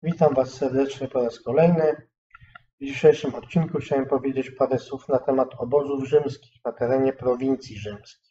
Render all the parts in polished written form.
Witam Was serdecznie po raz kolejny. W dzisiejszym odcinku chciałem powiedzieć parę słów na temat obozów rzymskich na terenie prowincji rzymskich.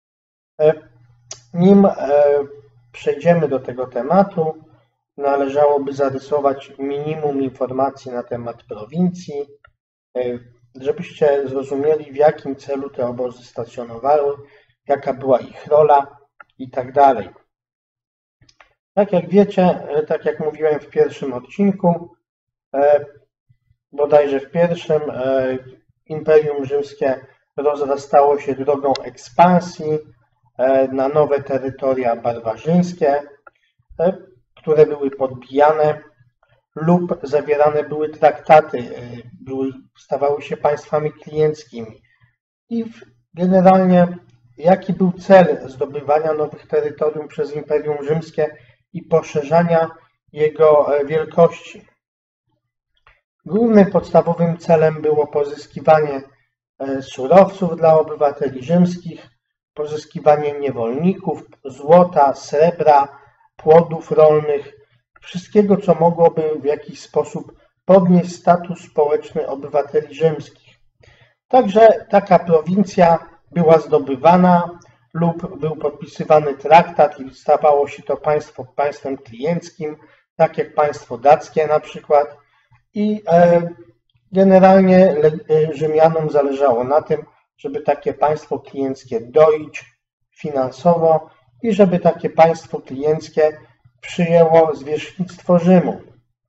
Nim przejdziemy do tego tematu, należałoby zarysować minimum informacji na temat prowincji, żebyście zrozumieli, w jakim celu te obozy stacjonowały, jaka była ich rola i tak dalej. Tak jak wiecie, tak jak mówiłem w pierwszym odcinku, bodajże w pierwszym, Imperium Rzymskie rozrastało się drogą ekspansji na nowe terytoria barbarzyńskie, które były podbijane lub zawierane były traktaty, stawały się państwami klienckimi. I generalnie jaki był cel zdobywania nowych terytorium przez Imperium Rzymskie i poszerzania jego wielkości? Głównym podstawowym celem było pozyskiwanie surowców dla obywateli rzymskich, pozyskiwanie niewolników, złota, srebra, płodów rolnych, wszystkiego, co mogłoby w jakiś sposób podnieść status społeczny obywateli rzymskich. Także taka prowincja była zdobywana lub był podpisywany traktat i stawało się to państwo państwem klienckim, tak jak państwo dackie na przykład. I generalnie Rzymianom zależało na tym, żeby takie państwo klienckie doić finansowo i żeby takie państwo klienckie przyjęło zwierzchnictwo Rzymu.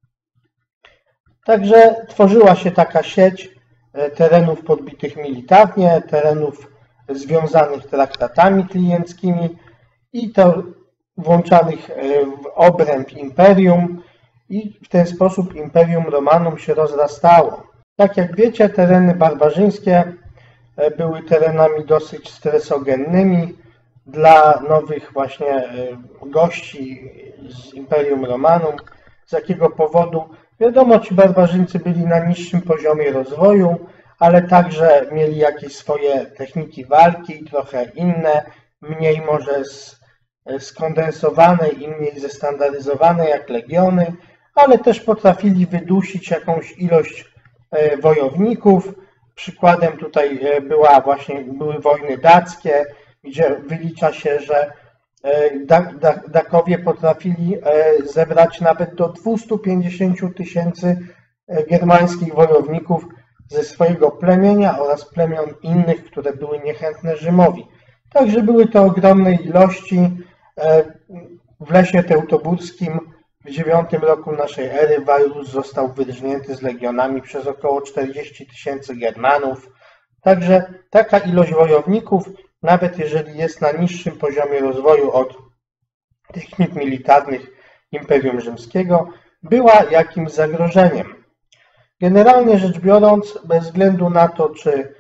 Także tworzyła się taka sieć terenów podbitych militarnie, terenów związanych traktatami klienckimi i to włączanych w obręb imperium, i w ten sposób Imperium Romanum się rozrastało. Tak jak wiecie, tereny barbarzyńskie były terenami dosyć stresogennymi dla nowych właśnie gości z Imperium Romanum. Z jakiego powodu? Wiadomo, ci barbarzyńcy byli na niższym poziomie rozwoju, ale także mieli jakieś swoje techniki walki, trochę inne, mniej może skondensowane i mniej zestandaryzowane jak legiony, ale też potrafili wydusić jakąś ilość wojowników. Przykładem tutaj były wojny dackie, gdzie wylicza się, że Dakowie potrafili zebrać nawet do 250 000 germańskich wojowników ze swojego plemienia oraz plemion innych, które były niechętne Rzymowi. Także były to ogromne ilości. W lesie teutoburskim w 9 roku naszej ery Varus został wyrżnięty z legionami przez około 40 000 Germanów. Także taka ilość wojowników, nawet jeżeli jest na niższym poziomie rozwoju od technik militarnych Imperium Rzymskiego, była jakimś zagrożeniem. Generalnie rzecz biorąc, bez względu na to,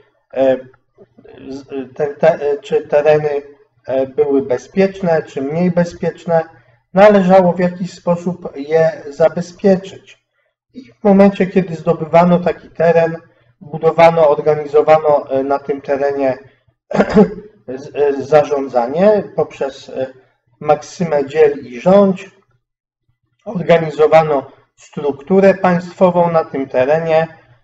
czy tereny były bezpieczne, czy mniej bezpieczne, należało w jakiś sposób je zabezpieczyć. I w momencie, kiedy zdobywano taki teren, organizowano na tym terenie zarządzanie poprzez maksymę dziel i rządź, organizowano strukturę państwową na tym terenie.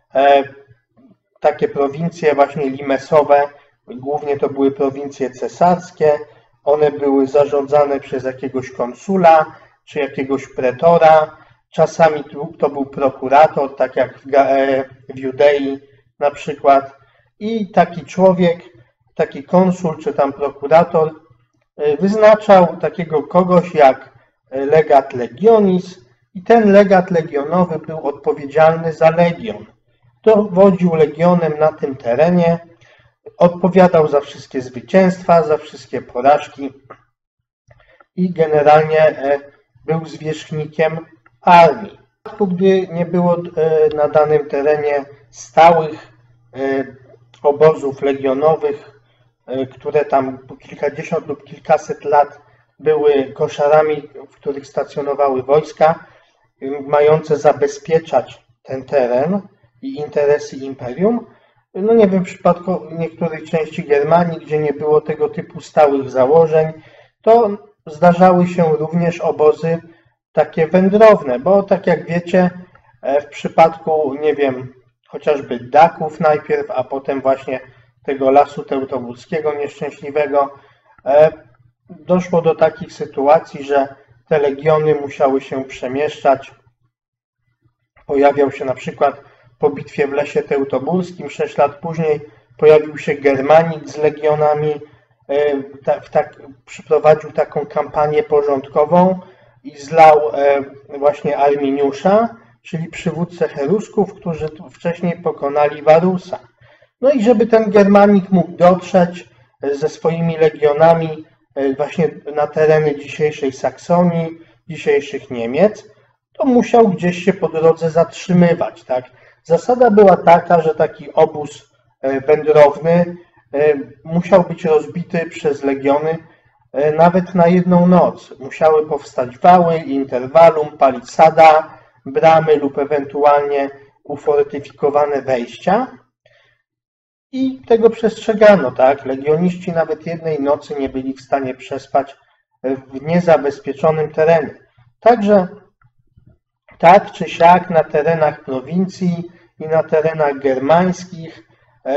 Takie prowincje właśnie limesowe, głównie to były prowincje cesarskie, one były zarządzane przez jakiegoś konsula czy jakiegoś pretora. Czasami to był prokurator, tak jak w Judei na przykład. I taki człowiek, taki konsul czy tam prokurator wyznaczał takiego kogoś jak legat legionis i ten legat legionowy był odpowiedzialny za legion. Dowodził legionem na tym terenie, odpowiadał za wszystkie zwycięstwa, za wszystkie porażki i generalnie był zwierzchnikiem armii. Gdy nie było na danym terenie stałych obozów legionowych, które tam po kilkadziesiąt lub kilkaset lat były koszarami, w których stacjonowały wojska, mające zabezpieczać ten teren i interesy imperium. No nie wiem, w przypadku niektórych części Germanii, gdzie nie było tego typu stałych założeń, to zdarzały się również obozy takie wędrowne, bo tak jak wiecie, w przypadku, nie wiem, chociażby Daków najpierw, a potem właśnie tego lasu teutoburskiego nieszczęśliwego, doszło do takich sytuacji, że te legiony musiały się przemieszczać. Pojawiał się na przykład po bitwie w lesie teutoburskim, 6 lat później pojawił się Germanik z legionami, przeprowadził taką kampanię porządkową i zlał właśnie Arminiusza, czyli przywódcę Cherusków, którzy wcześniej pokonali Warusa. No i żeby ten Germanik mógł dotrzeć ze swoimi legionami właśnie na tereny dzisiejszej Saksonii, dzisiejszych Niemiec, to musiał gdzieś się po drodze zatrzymywać. Tak? Zasada była taka, że taki obóz wędrowny musiał być rozbity przez legiony nawet na jedną noc. Musiały powstać wały, interwalum, palisada, bramy lub ewentualnie ufortyfikowane wejścia. I tego przestrzegano, tak? Legioniści nawet jednej nocy nie byli w stanie przespać w niezabezpieczonym terenie. Także tak czy siak na terenach prowincji i na terenach germańskich,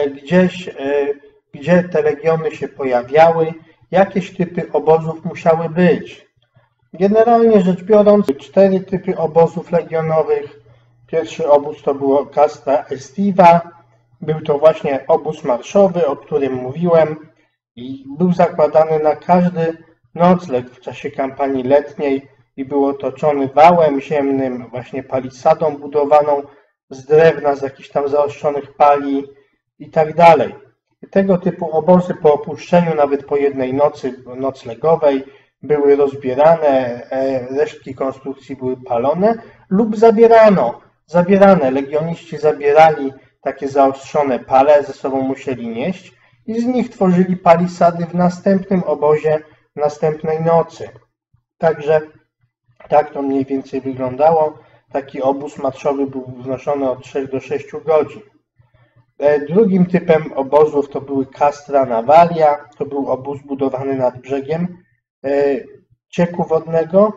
gdzie te legiony się pojawiały, jakieś typy obozów musiały być. Generalnie rzecz biorąc, 4 typy obozów legionowych. Pierwszy obóz to było Castra Estiva. Był to właśnie obóz marszowy, o którym mówiłem, i był zakładany na każdy nocleg w czasie kampanii letniej i był otoczony wałem ziemnym, właśnie palisadą budowaną z drewna, z jakichś tam zaostrzonych pali i tak dalej. Tego typu obozy po opuszczeniu, nawet po jednej nocy noclegowej, były rozbierane, resztki konstrukcji były palone lub zabierane. Legioniści zabierali takie zaostrzone pale, ze sobą musieli nieść i z nich tworzyli palisady w następnym obozie, następnej nocy. Także tak to mniej więcej wyglądało. Taki obóz marszowy był wznoszony od 3 do 6 godzin. Drugim typem obozów to były Castra Navalia. To był obóz budowany nad brzegiem cieku wodnego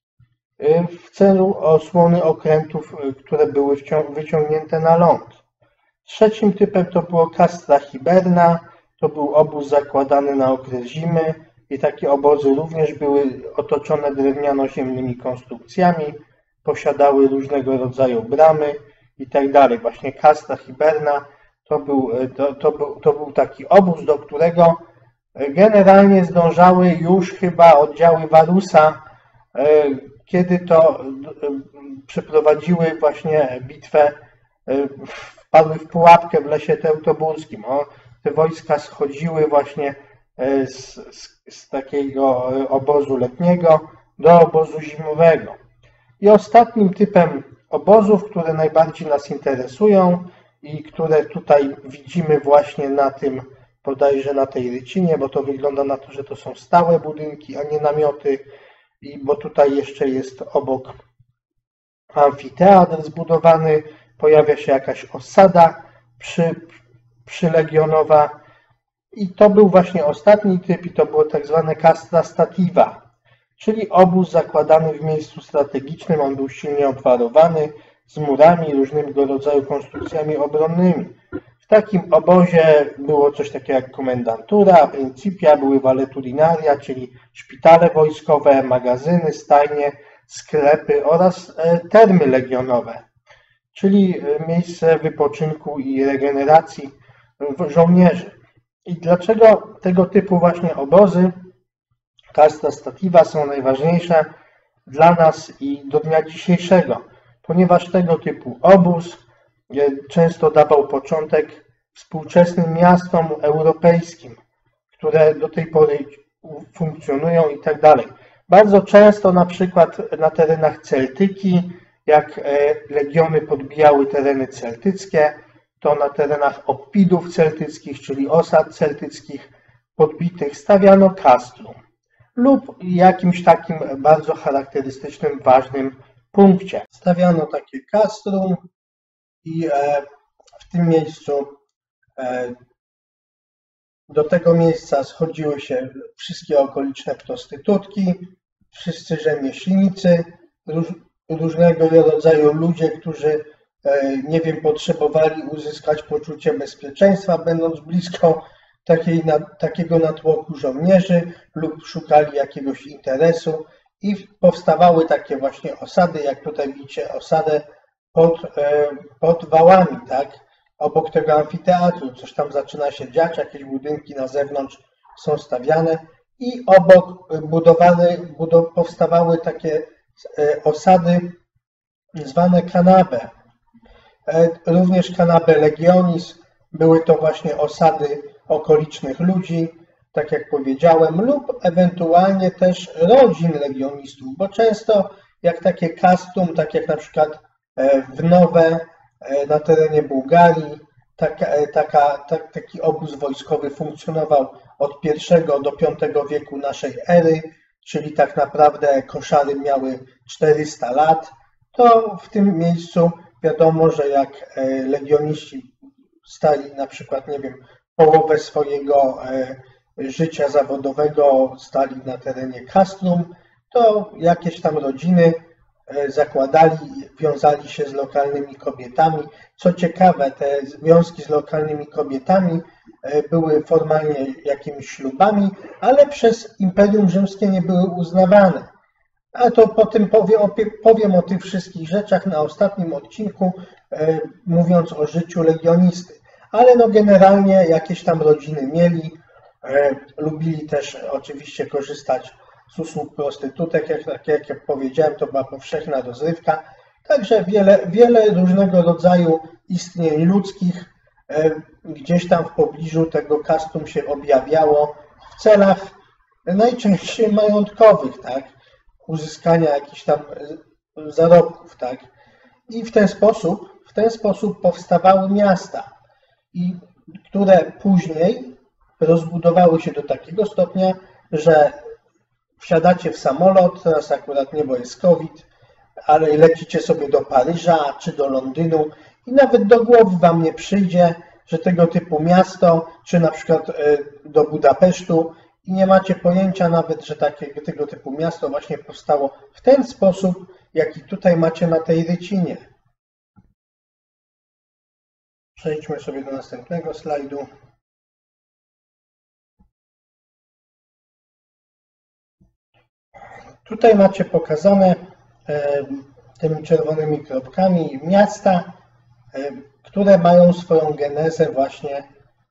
w celu osłony okrętów, które były wyciągnięte na ląd. Trzecim typem to było Castra Hiberna. To był obóz zakładany na okres zimy i takie obozy również były otoczone drewniano-ziemnymi konstrukcjami, posiadały różnego rodzaju bramy i tak dalej. Właśnie Castra Hiberna to był taki obóz, do którego generalnie zdążały już chyba oddziały Warusa, kiedy to przeprowadziły właśnie bitwę, wpadły w pułapkę w lesie teutoburskim. Te wojska schodziły właśnie z takiego obozu letniego do obozu zimowego. I ostatnim typem obozów, które najbardziej nas interesują i które tutaj widzimy właśnie na tym, bodajże na tej rycinie, bo to wygląda na to, że to są stałe budynki, a nie namioty, bo tutaj jeszcze jest obok amfiteatr zbudowany, pojawia się jakaś osada przylegionowa i to był właśnie ostatni typ i to było tak zwane Castra Stativa, czyli obóz zakładany w miejscu strategicznym. On był silnie obwarowany z murami i różnego rodzaju konstrukcjami obronnymi. W takim obozie było coś takiego jak komendantura, principia, były valetudinaria, czyli szpitale wojskowe, magazyny, stajnie, sklepy oraz termy legionowe, czyli miejsce wypoczynku i regeneracji żołnierzy. I dlaczego tego typu właśnie obozy Castra Stativa są najważniejsze dla nas i do dnia dzisiejszego? Ponieważ tego typu obóz często dawał początek współczesnym miastom europejskim, które do tej pory funkcjonują i tak dalej. Bardzo często na przykład na terenach Celtyki, jak legiony podbijały tereny celtyckie, to na terenach oppidów celtyckich, czyli osad celtyckich podbitych, stawiano castrum lub jakimś takim bardzo charakterystycznym, ważnym punkcie. Stawiano takie castrum i w tym miejscu do tego miejsca schodziły się wszystkie okoliczne prostytutki, wszyscy rzemieślnicy, różnego rodzaju ludzie, którzy, nie wiem, potrzebowali uzyskać poczucie bezpieczeństwa, będąc blisko takiego natłoku żołnierzy lub szukali jakiegoś interesu i powstawały takie właśnie osady, jak tutaj widzicie, osadę pod wałami, tak? Obok tego amfiteatru, coś tam zaczyna się dziać, jakieś budynki na zewnątrz są stawiane i obok powstawały takie osady zwane kanabe. Również kanabe legionis, były to właśnie osady okolicznych ludzi, tak jak powiedziałem, lub ewentualnie też rodzin legionistów, bo często jak takie custom, tak jak na przykład w Nowe na terenie Bułgarii, taki obóz wojskowy funkcjonował od I do V wieku naszej ery, czyli tak naprawdę koszary miały 400 lat, to w tym miejscu wiadomo, że jak legioniści stali na przykład, nie wiem, połowę swojego życia zawodowego stali na terenie castrum, to jakieś tam rodziny zakładali, wiązali się z lokalnymi kobietami. Co ciekawe, te związki z lokalnymi kobietami były formalnie jakimiś ślubami, ale przez Imperium Rzymskie nie były uznawane. A to potem powiem o tych wszystkich rzeczach na ostatnim odcinku, mówiąc o życiu legionisty. Ale no generalnie jakieś tam rodziny mieli, lubili też oczywiście korzystać z usług prostytutek, jak powiedziałem, to była powszechna rozrywka. Także wiele różnego rodzaju istnień ludzkich gdzieś tam w pobliżu tego castrum się objawiało w celach najczęściej majątkowych, tak? Uzyskania jakichś tam zarobków, tak? I w ten sposób powstawały miasta, które później rozbudowały się do takiego stopnia, że wsiadacie w samolot, teraz akurat nie, bo jest COVID, ale lecicie sobie do Paryża czy do Londynu i nawet do głowy wam nie przyjdzie, że tego typu miasto, czy na przykład do Budapesztu i nie macie pojęcia nawet, że tego typu miasto właśnie powstało w ten sposób, jaki tutaj macie na tej rycinie. Przejdźmy sobie do następnego slajdu. Tutaj macie pokazane tymi czerwonymi kropkami miasta, które mają swoją genezę właśnie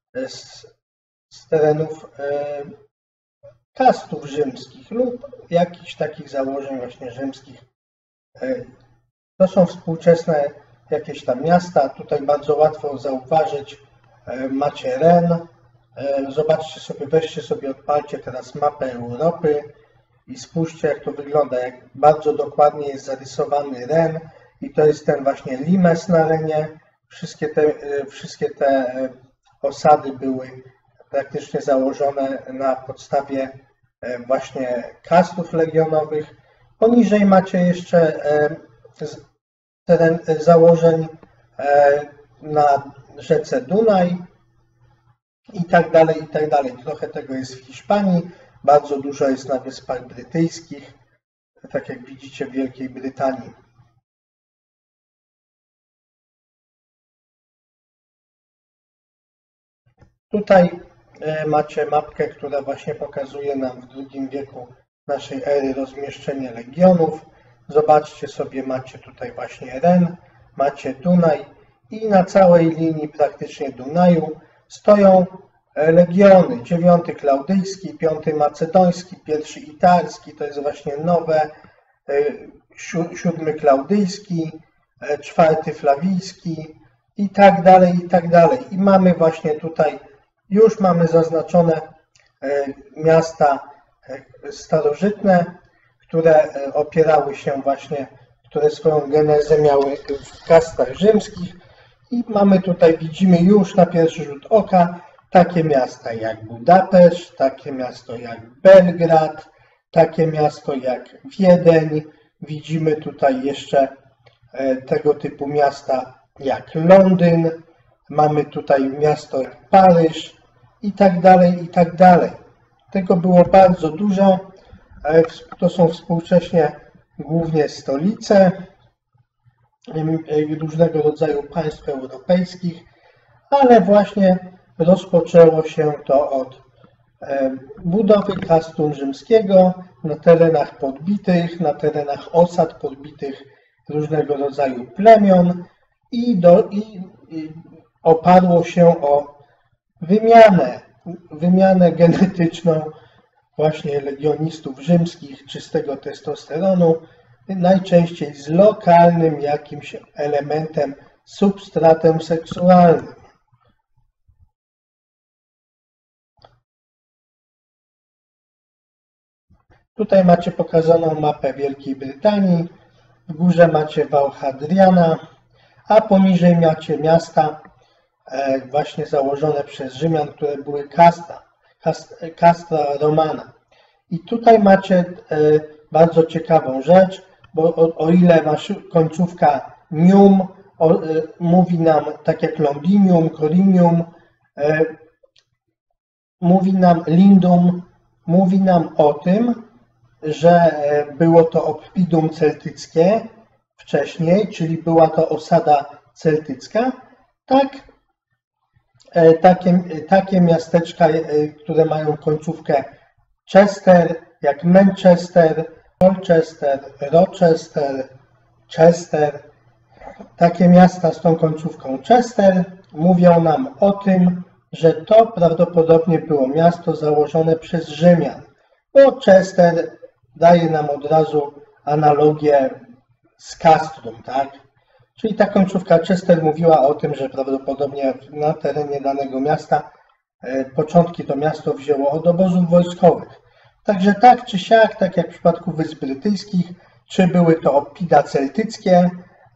z terenów kastów rzymskich lub jakichś takich założeń właśnie rzymskich. To są współczesne jakieś tam miasta. Tutaj bardzo łatwo zauważyć, macie Ren. Zobaczcie sobie, weźcie sobie, odpalcie teraz mapę Europy i spójrzcie, jak to wygląda, jak bardzo dokładnie jest zarysowany Ren i to jest ten właśnie Limes na Renie. Wszystkie te osady były praktycznie założone na podstawie właśnie kastów legionowych. Poniżej macie jeszcze teren założeń na rzece Dunaj i tak dalej, i tak dalej. Trochę tego jest w Hiszpanii, bardzo dużo jest na Wyspach Brytyjskich, tak jak widzicie w Wielkiej Brytanii. Tutaj macie mapkę, która właśnie pokazuje nam w II wieku naszej ery rozmieszczenie legionów. Zobaczcie sobie, macie tutaj właśnie Ren, macie Dunaj i na całej linii praktycznie Dunaju stoją legiony. 9 Klaudyjski, 5 Macedoński, 1 Italski, to jest właśnie nowe, 7 Klaudyjski, 4 Flawijski i tak dalej, i tak dalej. I mamy właśnie tutaj, już mamy zaznaczone miasta starożytne, które opierały się właśnie, które swoją genezę miały w kastach rzymskich i mamy tutaj, widzimy już na pierwszy rzut oka takie miasta jak Budapeszt, takie miasto jak Belgrad, takie miasto jak Wiedeń, widzimy tutaj jeszcze tego typu miasta jak Londyn, mamy tutaj miasto jak Paryż i tak dalej, i tak dalej. Tego było bardzo dużo. To są współcześnie głównie stolice różnego rodzaju państw europejskich, ale właśnie rozpoczęło się to od budowy Castrum Rzymskiego na terenach podbitych, na terenach osad podbitych różnego rodzaju plemion i oparło się o wymianę genetyczną właśnie legionistów rzymskich czystego testosteronu, najczęściej z lokalnym jakimś elementem, substratem seksualnym. Tutaj macie pokazaną mapę Wielkiej Brytanii, w górze macie wał Hadriana, a poniżej macie miasta właśnie założone przez Rzymian, które były castra romana. I tutaj macie bardzo ciekawą rzecz, bo o ile końcówka nium mówi nam, tak jak Londinium, Corinium, mówi nam Lindum, mówi nam o tym, że było to oppidum celtyckie wcześniej, czyli była to osada celtycka, takie miasteczka, które mają końcówkę Chester, jak Manchester, Colchester, Rochester, Chester. Takie miasta z tą końcówką Chester mówią nam o tym, że to prawdopodobnie było miasto założone przez Rzymian, bo Chester daje nam od razu analogię z Castrum, tak? Czyli ta końcówka Chester mówiła o tym, że prawdopodobnie na terenie danego miasta początki to miasto wzięło od obozów wojskowych. Także tak czy siak, tak jak w przypadku Wysp Brytyjskich, czy były to oppida celtyckie,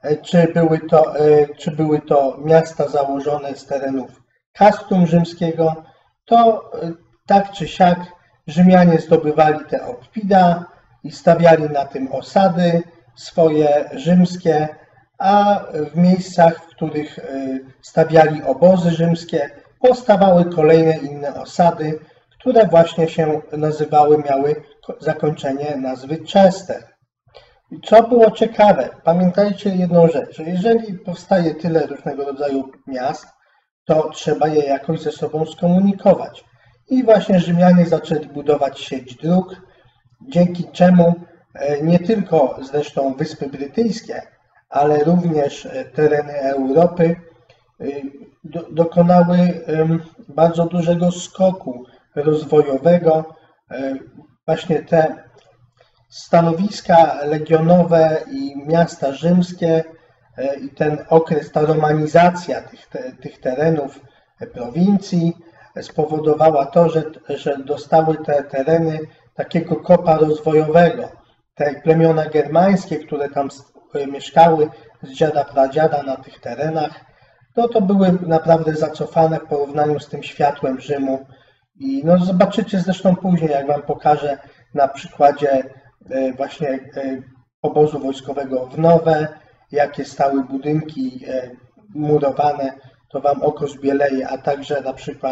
czy były to miasta założone z terenów Castrum rzymskiego, to tak czy siak Rzymianie zdobywali te oppida i stawiali na tym osady swoje rzymskie, a w miejscach, w których stawiali obozy rzymskie, powstawały kolejne inne osady, które właśnie się nazywały, miały zakończenie nazwy Chester. I co było ciekawe, pamiętajcie jedną rzecz, że jeżeli powstaje tyle różnego rodzaju miast, to trzeba je jakoś ze sobą skomunikować. I właśnie Rzymianie zaczęli budować sieć dróg, dzięki czemu nie tylko zresztą Wyspy Brytyjskie, ale również tereny Europy dokonały bardzo dużego skoku rozwojowego. Właśnie te stanowiska legionowe i miasta rzymskie i ten okres, ta romanizacja tych terenów, prowincji spowodowała to, że dostały te tereny takiego kopa rozwojowego. Te plemiona germańskie, które tam mieszkały z dziada pradziada na tych terenach, no to były naprawdę zacofane w porównaniu z tym światłem Rzymu. I no zobaczycie zresztą później, jak wam pokażę na przykładzie właśnie obozu wojskowego w Nowe, jakie stały budynki murowane, to wam oko zbieleje, a także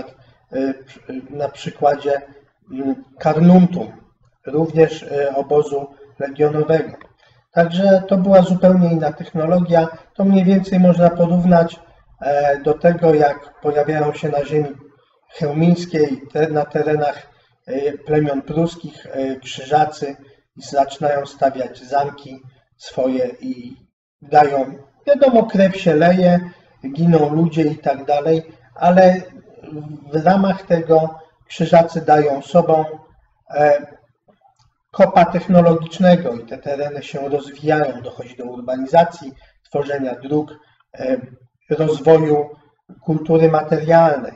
na przykładzie Carnuntum, również obozu legionowego. Także to była zupełnie inna technologia. To mniej więcej można porównać do tego, jak pojawiają się na ziemi chełmińskiej, na terenach plemion pruskich krzyżacy i zaczynają stawiać zamki swoje i dają, wiadomo, krew się leje, giną ludzie i tak dalej, ale w ramach tego krzyżacy dają sobą kopa technologicznego i te tereny się rozwijają, dochodzi do urbanizacji, tworzenia dróg, rozwoju kultury materialnej.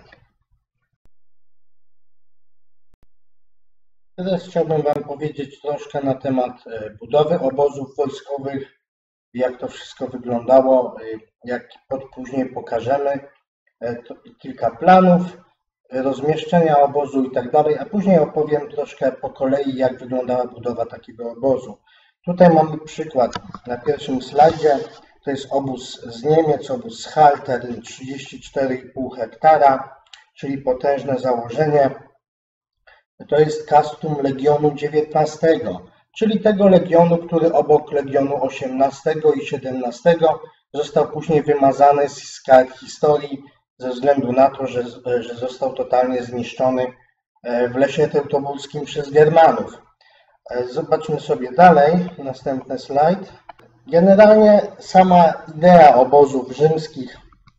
Teraz chciałbym wam powiedzieć troszkę na temat budowy obozów wojskowych, jak to wszystko wyglądało, jak później pokażemy, kilka planów, rozmieszczenia obozu i tak dalej, a później opowiem troszkę po kolei, jak wyglądała budowa takiego obozu. Tutaj mamy przykład na pierwszym slajdzie, to jest obóz z Niemiec, obóz z Halter, 34,5 hektara, czyli potężne założenie. To jest Castrum Legionu XIX. czyli tego legionu, który obok legionu XVIII i XVII został później wymazany z kart historii ze względu na to, że został totalnie zniszczony w lesie teutoburskim przez Germanów. Zobaczmy sobie dalej, następny slajd. Generalnie sama idea obozów rzymskich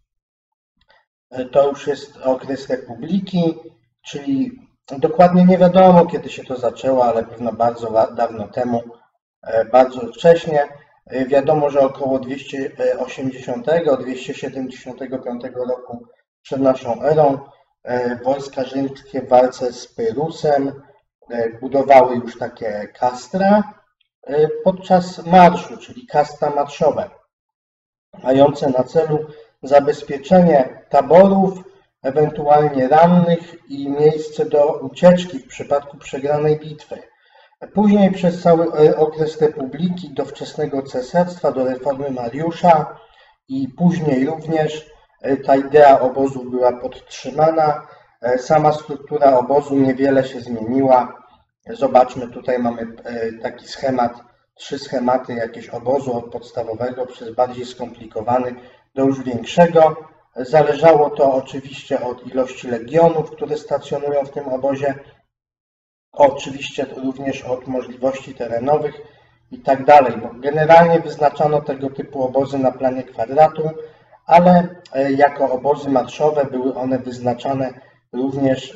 to już jest okres republiki, czyli dokładnie nie wiadomo, kiedy się to zaczęło, ale pewno bardzo dawno temu, bardzo wcześnie. Wiadomo, że około 280-275 roku przed naszą erą wojska rzymskie w walce z Pyrrhusem budowały już takie castra podczas marszu, czyli castra marszowe, mające na celu zabezpieczenie taborów, ewentualnie rannych i miejsce do ucieczki w przypadku przegranej bitwy. Później przez cały okres republiki do wczesnego cesarstwa, do reformy Mariusza i później również ta idea obozów była podtrzymana. Sama struktura obozu niewiele się zmieniła. Zobaczmy, tutaj mamy taki schemat, 3 schematy jakiegoś obozu od podstawowego przez bardziej skomplikowany do już większego. Zależało to oczywiście od ilości legionów, które stacjonują w tym obozie, oczywiście również od możliwości terenowych i tak dalej. Bo generalnie wyznaczano tego typu obozy na planie kwadratu, ale jako obozy marszowe były one wyznaczane również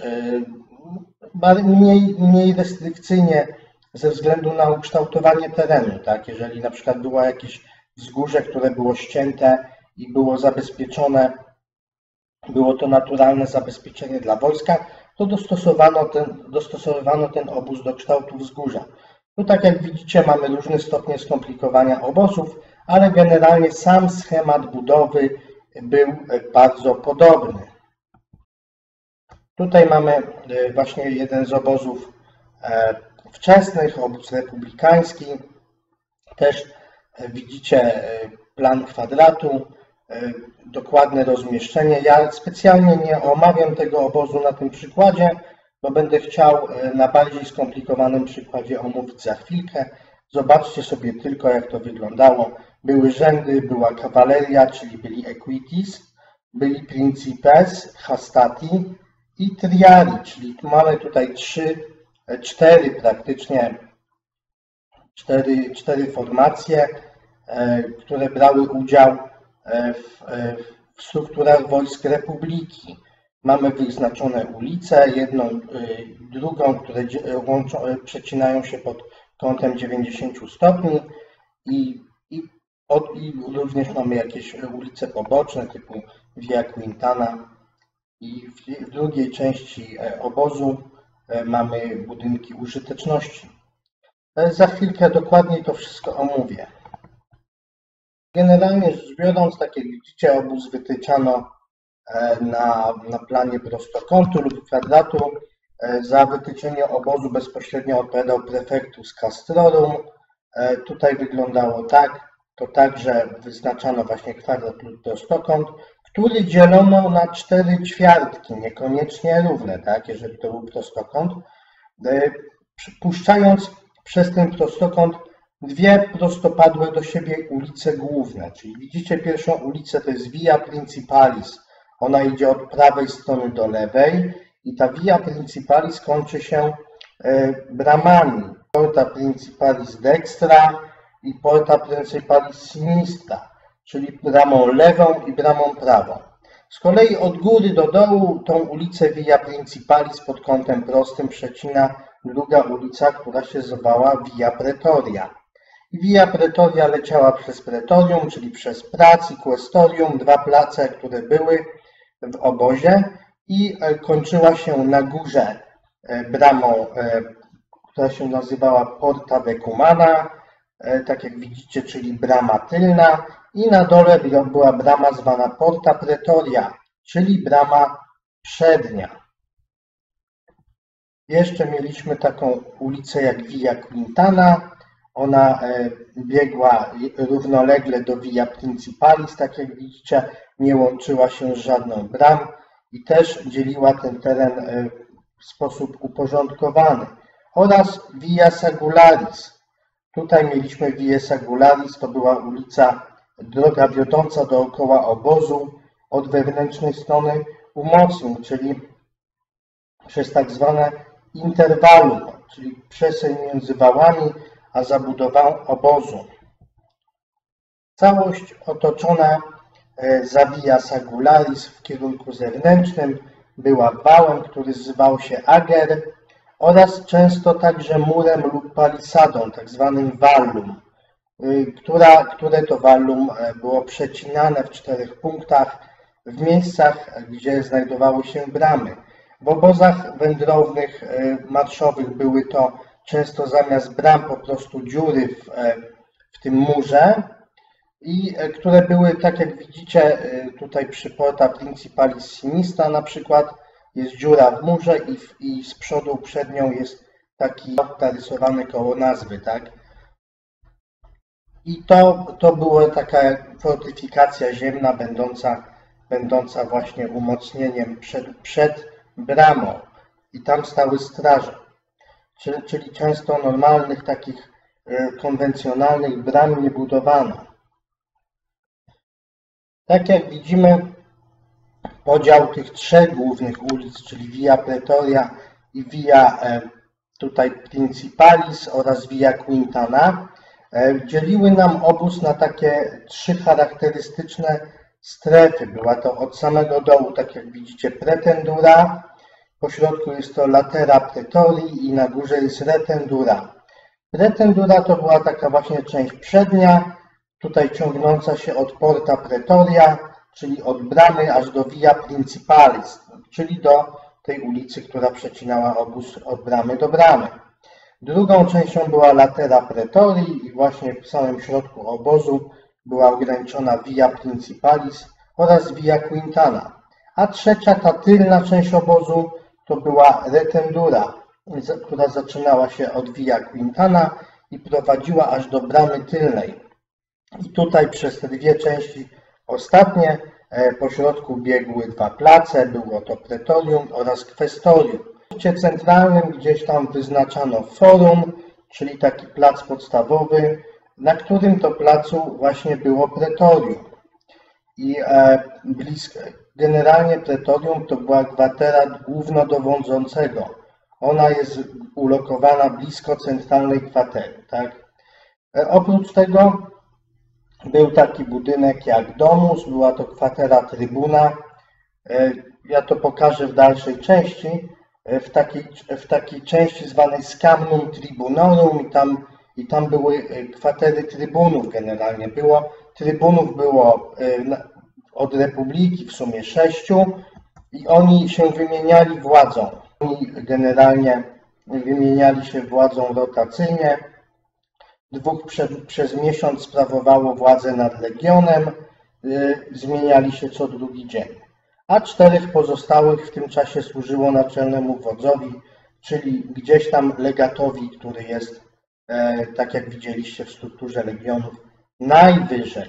mniej restrykcyjnie ze względu na ukształtowanie terenu. Tak? Jeżeli na przykład było jakieś wzgórze, które było ścięte i było zabezpieczone, było to naturalne zabezpieczenie dla wojska, to dostosowywano ten obóz do kształtu wzgórza. Tu, tak jak widzicie, mamy różne stopnie skomplikowania obozów, ale generalnie sam schemat budowy był bardzo podobny. Tutaj mamy właśnie jeden z obozów wczesnych, obóz republikański. Też widzicie plan kwadratu, dokładne rozmieszczenie. Ja specjalnie nie omawiam tego obozu na tym przykładzie, bo będę chciał na bardziej skomplikowanym przykładzie omówić za chwilkę. Zobaczcie sobie tylko, jak to wyglądało. Były rzędy, była kawaleria, czyli byli equites, byli principes, hastati i triari, czyli tu mamy tutaj cztery formacje, które brały udział w strukturach wojsk republiki. Mamy wyznaczone ulice, jedną, drugą, które przecinają się pod kątem 90 stopni i również mamy jakieś ulice poboczne typu Via Quintana i w drugiej części obozu mamy budynki użyteczności. Za chwilkę dokładniej to wszystko omówię. Generalnie rzecz biorąc, tak jak widzicie, obóz wytyczano na planie prostokątu lub kwadratu. Za wytyczenie obozu bezpośrednio odpowiadał prefectus castrorum. Tutaj wyglądało tak, to także wyznaczano właśnie kwadrat lub prostokąt, który dzielono na 4 ćwiartki, niekoniecznie równe, tak, jeżeli to był prostokąt, puszczając przez ten prostokąt 2 prostopadłe do siebie ulice główne. Czyli widzicie pierwszą ulicę, to jest Via Principalis. Ona idzie od prawej strony do lewej i ta Via Principalis kończy się bramami. Porta Principalis dextra i Porta Principalis sinistra, czyli bramą lewą i bramą prawą. Z kolei od góry do dołu tą ulicę Via Principalis pod kątem prostym przecina druga ulica, która się zwała Via Praetoria. Via Praetoria leciała przez Praetorium, czyli przez Prac i Questorium, 2 place, które były w obozie, i kończyła się na górze bramą, która się nazywała Porta Decumana, tak jak widzicie, czyli brama tylna, i na dole była brama zwana Porta Praetoria, czyli brama przednia. Jeszcze mieliśmy taką ulicę jak Via Quintana. Ona biegła równolegle do Via Principalis, tak jak widzicie, nie łączyła się z żadną bram i też dzieliła ten teren w sposób uporządkowany. Oraz Via Sagularis, Tutaj mieliśmy Via Sagularis, to była ulica, droga wiodąca dookoła obozu od wewnętrznej strony umocnień, czyli przez tak zwane interwalum, czyli przestrzeń między wałami a zabudową obozu. Całość otoczona za Via Sagularis w kierunku zewnętrznym była wałem, który zwał się Ager, oraz często także murem lub palisadą, tak zwanym vallum, które to vallum było przecinane w 4 punktach w miejscach, gdzie znajdowały się bramy. W obozach wędrownych, marszowych były to często zamiast bram po prostu dziury w tym murze, i które były, tak jak widzicie tutaj przy Porta Principalis Sinistra na przykład, jest dziura w murze i z przodu przed nią jest taki narysowany koło nazwy, tak? I to była taka fortyfikacja ziemna, będąca właśnie umocnieniem przed bramą. I tam stały straże. Czyli często normalnych, takich konwencjonalnych bram nie budowano. Tak jak widzimy, podział tych 3 głównych ulic, czyli Via Praetoria i Via tutaj Principalis oraz Via Quintana, dzieliły nam obóz na takie 3 charakterystyczne strefy. Była to od samego dołu, tak jak widzicie, Pretendura, po środku jest to Latera Praetorii i na górze jest Retendura. Retendura to była taka właśnie część przednia, tutaj ciągnąca się od Porta Praetoria, czyli od bramy aż do Via Principalis, czyli do tej ulicy, która przecinała obóz od bramy do bramy. Drugą częścią była Latera Praetorii i właśnie w samym środku obozu była ograniczona Via Principalis oraz Via Quintana. A trzecia, ta tylna część obozu, to była Retendura, która zaczynała się od Via Quintana i prowadziła aż do bramy tylnej. I tutaj przez te 2 części ostatnie po środku biegły 2 place, było to Praetorium oraz Questorium. W punkcie centralnym gdzieś tam wyznaczano Forum, czyli taki plac podstawowy, na którym to placu właśnie było Praetorium. I generalnie Praetorium to była kwatera głównodowodzącego. Ona jest ulokowana blisko centralnej kwatery. Tak? Oprócz tego był taki budynek jak Domus, była to kwatera Trybuna. Ja to pokażę w dalszej części. W takiej części zwanej Scamnum Tribunorum i tam były kwatery trybunów generalnie. Trybunów było od Republiki w sumie 6 i oni się wymieniali władzą. Oni generalnie wymieniali się władzą rotacyjnie. 2 przez miesiąc sprawowało władzę nad legionem, zmieniali się co drugi dzień. A 4 pozostałych w tym czasie służyło naczelnemu wodzowi, czyli gdzieś tam legatowi, który jest, tak jak widzieliście w strukturze legionów, najwyżej.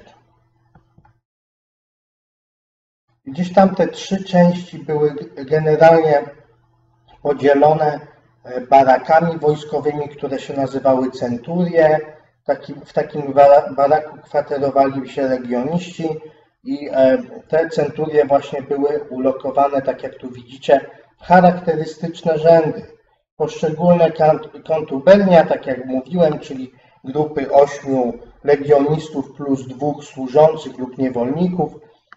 Gdzieś tam te 3 części były generalnie podzielone barakami wojskowymi, które się nazywały centurie. W takim baraku kwaterowali się legioniści i te centurie właśnie były ulokowane, tak jak tu widzicie, w charakterystyczne rzędy. Poszczególne kontubernia, tak jak mówiłem, czyli grupy 8 legionistów plus 2 służących lub niewolników,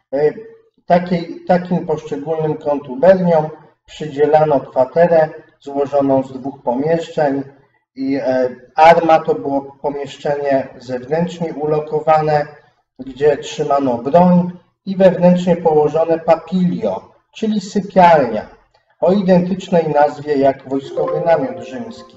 takim poszczególnym kontuberniom przydzielano kwaterę złożoną z 2 pomieszczeń i arma to było pomieszczenie zewnętrznie ulokowane, gdzie trzymano broń i wewnętrznie położone papilio, czyli sypialnia, o identycznej nazwie jak wojskowy namiot rzymski.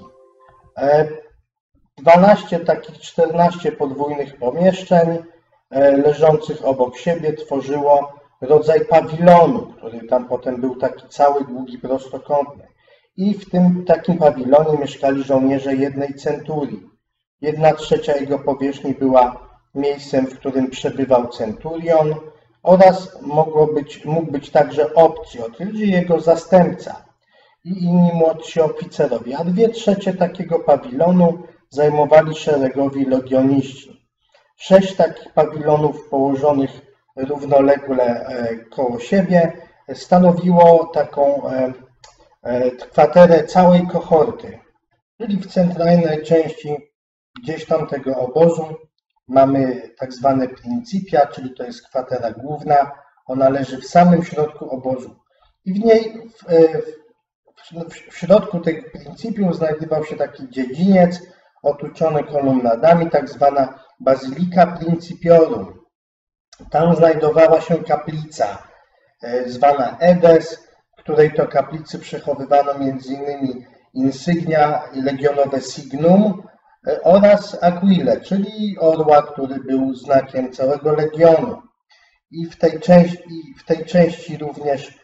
14 podwójnych pomieszczeń leżących obok siebie tworzyło rodzaj pawilonu, który tam potem był taki cały długi, prostokątny. I w tym takim pawilonie mieszkali żołnierze jednej centurii. 1/3 jego powierzchni była miejscem, w którym przebywał centurion oraz mógł być także opcjo, czyli jego zastępca i inni młodsi oficerowie. A 2/3 takiego pawilonu zajmowali szeregowi legioniści. 6 takich pawilonów położonych równolegle koło siebie stanowiło taką kwaterę całej kohorty. Czyli w centralnej części gdzieś tam tego obozu mamy tak zwane principia, czyli to jest kwatera główna. Ona leży w samym środku obozu. I w niej, w środku tych principium znajdował się taki dziedziniec otoczony kolumnadami, tak zwana Basilica Principiorum. Tam znajdowała się kaplica zwana Edes, w której to kaplicy przechowywano m.in. insygnia legionowe Signum oraz Aquile, czyli orła, który był znakiem całego legionu. I w tej części również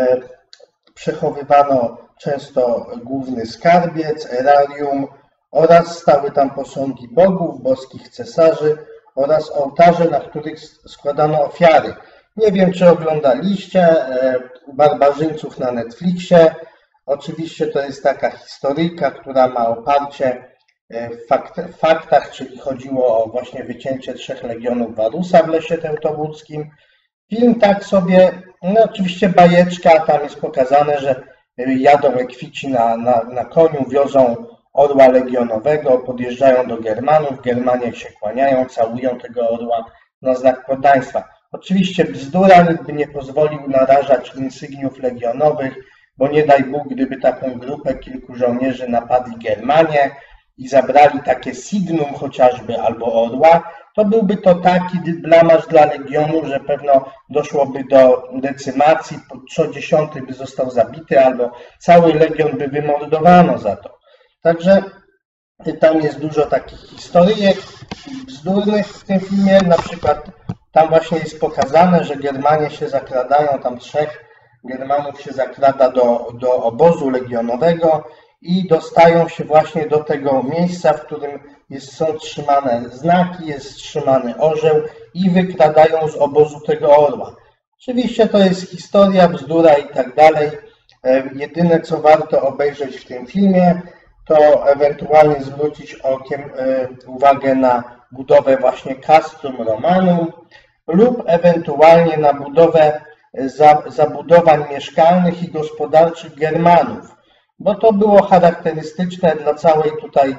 przechowywano często główny skarbiec, erarium oraz stały tam posągi bogów, boskich cesarzy oraz ołtarze, na których składano ofiary. Nie wiem, czy oglądaliście Barbarzyńców na Netflixie. Oczywiście to jest taka historyjka, która ma oparcie w faktach, czyli chodziło o właśnie wycięcie 3 legionów Warusa w lesie teutoburskim. Film tak sobie, no oczywiście bajeczka, tam jest pokazane, że jadą ekwici na koniu, wiozą orła legionowego, podjeżdżają do Germanów, Germanie się kłaniają, całują tego orła na znak poddaństwa. Oczywiście bzdura, nikt by nie pozwolił narażać insygniów legionowych, bo nie daj Bóg, gdyby taką grupę kilku żołnierzy napadli Germanie i zabrali takie signum chociażby albo orła, to byłby to taki blamaż dla legionu, że pewno doszłoby do decymacji, co 10 by został zabity, albo cały legion by wymordowano za to. Także tam jest dużo takich historyjek bzdurnych w tym filmie, na przykład tam właśnie jest pokazane, że Germanie się zakradają, tam 3 Germanów się zakrada do obozu legionowego i dostają się właśnie do tego miejsca, w którym są trzymane znaki, jest trzymany orzeł i wykradają z obozu tego orła. Oczywiście to jest historia, bzdura i tak dalej. Jedyne, co warto obejrzeć w tym filmie, to ewentualnie zwrócić okiem uwagę na budowę właśnie Castrum Romanum lub ewentualnie na budowę zabudowań mieszkalnych i gospodarczych Germanów, bo to było charakterystyczne dla całej tutaj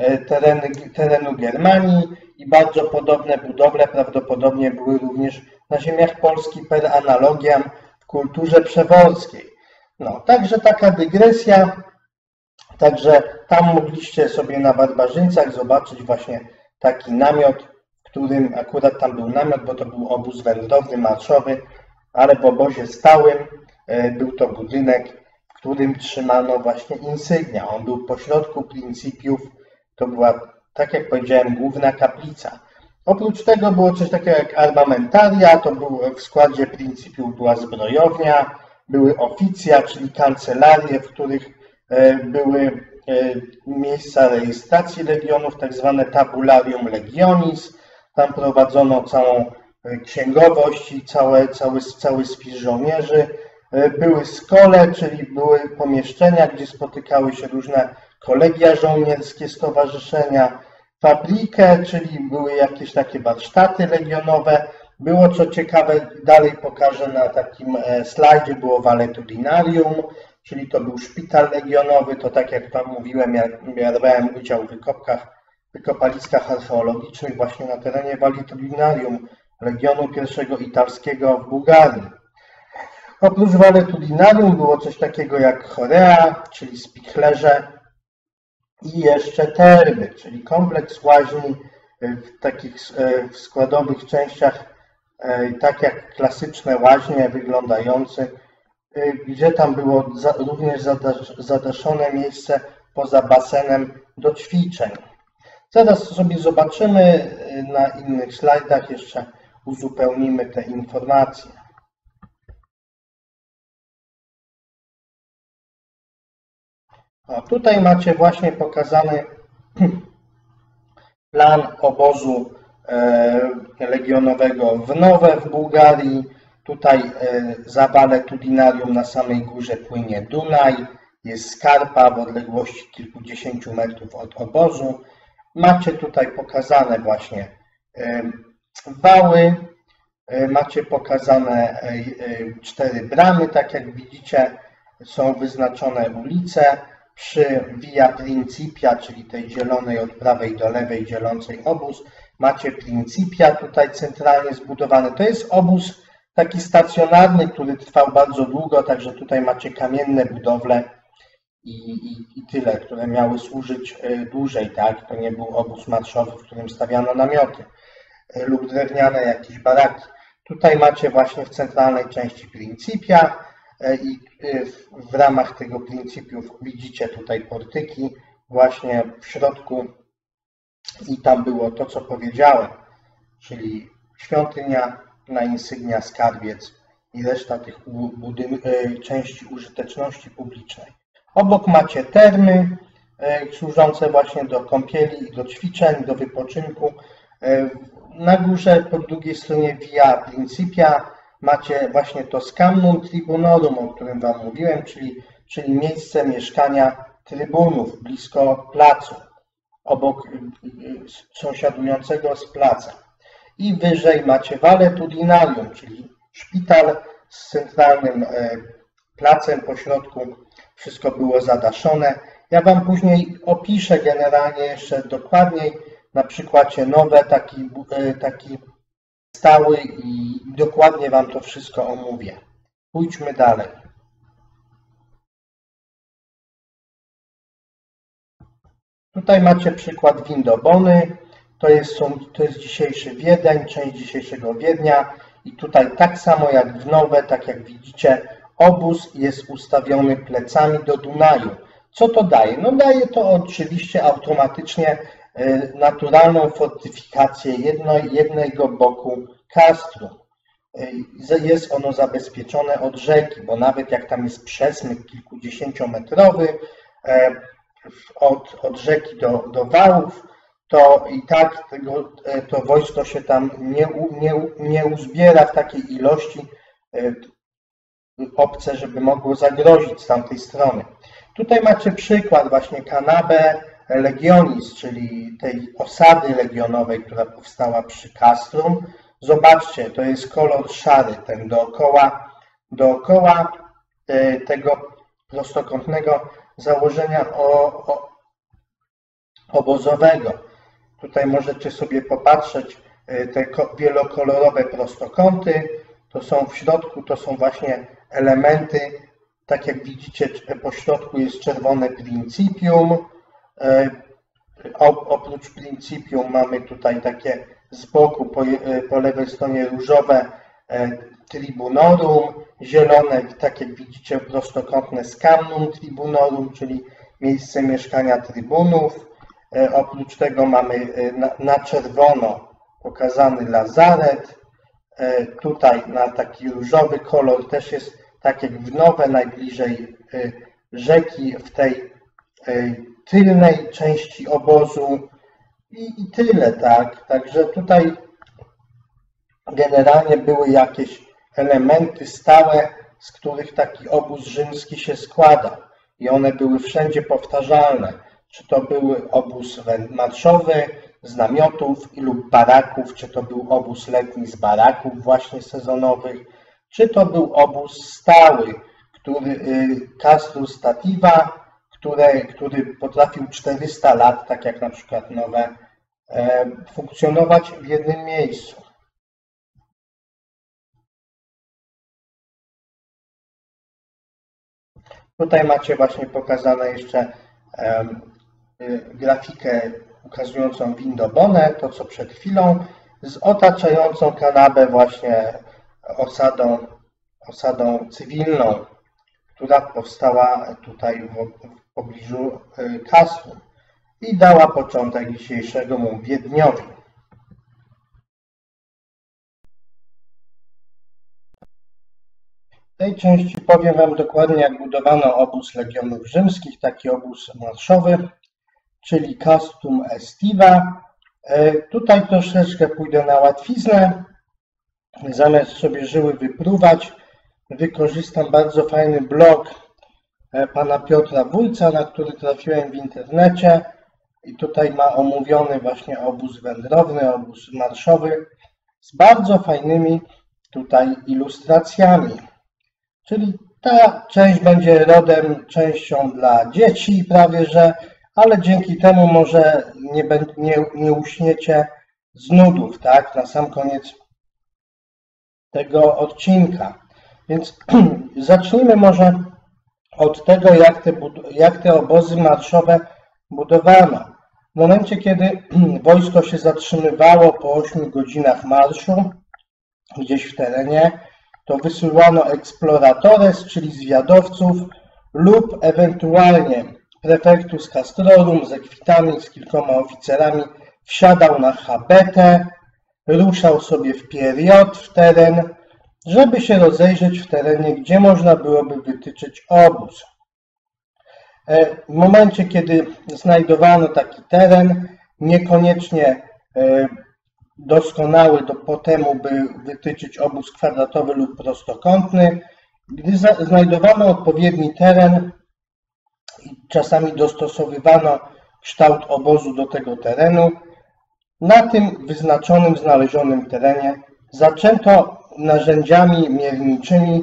terenu Germanii i bardzo podobne budowle prawdopodobnie były również na ziemiach Polski per analogiam w kulturze przeworskiej. No, także taka dygresja, także tam mogliście sobie na Barbarzyńcach zobaczyć właśnie taki namiot, w którym akurat tam był namiot, bo to był obóz wędrowny, marszowy, ale w obozie stałym był to budynek, w którym trzymano właśnie insygnia. On był pośrodku principiów, to była, tak jak powiedziałem, główna kaplica. Oprócz tego było coś takiego jak armamentaria, to był w składzie principiów była zbrojownia, były oficja, czyli kancelarie, w których były miejsca rejestracji legionów, tak zwane tabularium legionis. Tam prowadzono całą księgowość i cały spis żołnierzy. Były skole, czyli były pomieszczenia, gdzie spotykały się różne kolegia żołnierskie, stowarzyszenia. Fabrikę, czyli były jakieś takie warsztaty legionowe. Było, co ciekawe, dalej pokażę na takim slajdzie, było valetudinarium, czyli to był szpital legionowy. To tak jak Wam mówiłem, ja brałem udział w wykopaliskach archeologicznych właśnie na terenie valetudinarium Legionu I Italskiego w Bułgarii. Oprócz valetudinarium było coś takiego jak chorea, czyli spichlerze i jeszcze termy, czyli kompleks łaźni w takich składowych częściach, tak jak klasyczne łaźnie wyglądające, gdzie tam było również zadaszone miejsce poza basenem do ćwiczeń. Zaraz sobie zobaczymy na innych slajdach, jeszcze uzupełnimy te informacje. O, tutaj macie właśnie pokazany plan obozu legionowego w Nowe w Bułgarii. Tutaj za valetudinarium na samej górze płynie Dunaj, jest skarpa w odległości kilkudziesięciu metrów od obozu. Macie tutaj pokazane właśnie wały, macie pokazane 4 bramy, tak jak widzicie, są wyznaczone ulice. Przy Via Principia, czyli tej zielonej od prawej do lewej dzielącej obóz, macie Principia tutaj centralnie zbudowany. To jest obóz taki stacjonarny, który trwał bardzo długo, także tutaj macie kamienne budowle i tyle, które miały służyć dłużej, tak? To nie był obóz marszowy, w którym stawiano namioty lub drewniane jakieś baraki. Tutaj macie właśnie w centralnej części Principia i w ramach tego Principiów widzicie tutaj portyki właśnie w środku i tam było to, co powiedziałem, czyli świątynia, na insygnia, skarbiec i reszta tych części użyteczności publicznej. Obok macie termy służące właśnie do kąpieli, do ćwiczeń, do wypoczynku. Na górze po drugiej stronie Via Principia macie właśnie to Scamnum Tribunorum, o którym Wam mówiłem, czyli miejsce mieszkania trybunów blisko placu, obok sąsiadującego z placem. I wyżej macie Valetudinarium, czyli szpital z centralnym placem po środku. Wszystko było zadaszone. Ja Wam później opiszę generalnie jeszcze dokładniej, na przykładzie nowe, taki stały i dokładnie Wam to wszystko omówię. Pójdźmy dalej. Tutaj macie przykład Vindobony. To jest dzisiejszy Wiedeń, część dzisiejszego Wiednia. I tutaj tak samo jak w Nowe, tak jak widzicie, obóz jest ustawiony plecami do Dunaju. Co to daje? No daje to oczywiście automatycznie naturalną fortyfikację jednego boku kastrum. Jest ono zabezpieczone od rzeki, bo nawet jak tam jest przesmyk kilkudziesięciometrowy od rzeki do wałów, to i tak to wojsko się tam nie uzbiera w takiej ilości obce, żeby mogło zagrozić z tamtej strony. Tutaj macie przykład właśnie Canabe Legionis, czyli tej osady legionowej, która powstała przy Castrum. Zobaczcie, to jest kolor szary, ten dookoła tego prostokątnego założenia obozowego. Tutaj możecie sobie popatrzeć, te wielokolorowe prostokąty, to są w środku, to są właśnie elementy, tak jak widzicie, po środku jest czerwone Principium. Oprócz Principium mamy tutaj takie z boku po lewej stronie różowe Tribunorum, zielone, tak jak widzicie, prostokątne Scamnum Tribunorum, czyli miejsce mieszkania trybunów. Oprócz tego mamy na czerwono pokazany lazaret. Tutaj na taki różowy kolor też jest tak jak w Nowe, najbliżej rzeki, w tej tylnej części obozu i tyle, tak. Także tutaj generalnie były jakieś elementy stałe, z których taki obóz rzymski się składa i one były wszędzie powtarzalne. Czy to był obóz marszowy z namiotów lub baraków, czy to był obóz letni z baraków właśnie sezonowych, czy to był obóz stały, Castus Stativa, który potrafił 400 lat, tak jak na przykład Nowe, funkcjonować w jednym miejscu. Tutaj macie właśnie pokazane jeszcze grafikę ukazującą Vindobonę, to co przed chwilą, z otaczającą Canabę właśnie osadą cywilną, która powstała tutaj w pobliżu Castrum i dała początek dzisiejszemu Wiedniowi. W tej części powiem Wam dokładnie, jak budowano obóz legionów rzymskich, taki obóz marszowy, czyli Castrum Estiva. Tutaj troszeczkę pójdę na łatwiznę. Zamiast sobie żyły wypruwać, wykorzystam bardzo fajny blog pana Piotra Wójca, na który trafiłem w internecie I tutaj ma omówiony właśnie obóz wędrowny, obóz marszowy z bardzo fajnymi tutaj ilustracjami. Czyli ta część będzie rodem częścią dla dzieci prawie że, ale dzięki temu może nie uśniecie z nudów, tak, na sam koniec tego odcinka. Więc zacznijmy może od tego, jak te obozy marszowe budowano. W momencie, kiedy wojsko się zatrzymywało po 8 godzinach marszu gdzieś w terenie, to wysyłano exploratores, czyli zwiadowców, lub ewentualnie prefectus castrorum z ekwitami, z kilkoma oficerami, wsiadał na habetę, ruszał sobie w period w teren, żeby się rozejrzeć w terenie, gdzie można byłoby wytyczyć obóz. W momencie, kiedy znajdowano taki teren, niekoniecznie doskonały po temu, by wytyczyć obóz kwadratowy lub prostokątny, gdy znajdowano odpowiedni teren i czasami dostosowywano kształt obozu do tego terenu, na tym wyznaczonym, znalezionym terenie zaczęto narzędziami mierniczymi,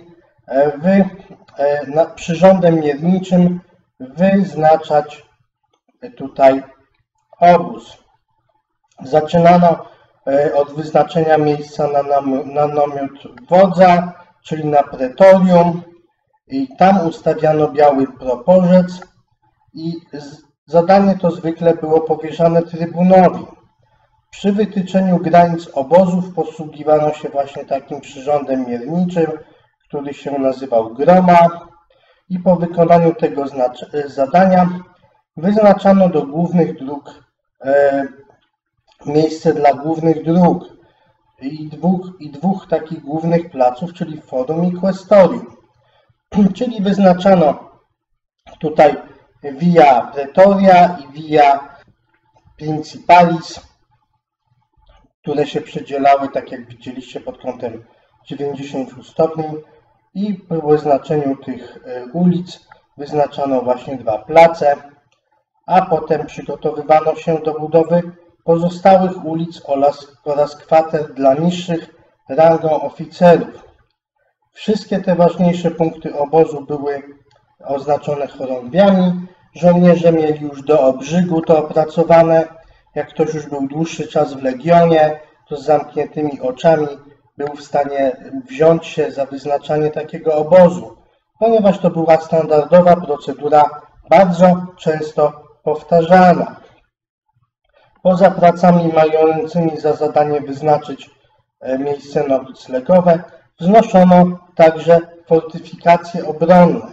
przyrządem mierniczym wyznaczać tutaj obóz. Zaczynano od wyznaczenia miejsca na namiot wodza, czyli na pretorium, i tam ustawiano biały proporzec i zadanie to zwykle było powierzane trybunowi. Przy wytyczeniu granic obozów posługiwano się właśnie takim przyrządem mierniczym, który się nazywał groma, i po wykonaniu tego zadania wyznaczano do głównych dróg miejsce dla głównych dróg i dwóch takich głównych placów, czyli forum i questorium. Czyli wyznaczano tutaj via Pretoria i via Principalis, które się przedzielały, tak jak widzieliście, pod kątem 90 stopni, i po wyznaczeniu tych ulic wyznaczano właśnie 2 place, a potem przygotowywano się do budowy pozostałych ulic oraz kwater dla niższych rangą oficerów. Wszystkie te ważniejsze punkty obozu były oznaczone chorągwiami. Żołnierze mieli już do obrzygu to opracowane. Jak ktoś już był dłuższy czas w legionie, to z zamkniętymi oczami był w stanie wziąć się za wyznaczanie takiego obozu, ponieważ to była standardowa procedura, bardzo często powtarzana. Poza pracami mającymi za zadanie wyznaczyć miejsce noclegowe, wznoszono także fortyfikacje obronne.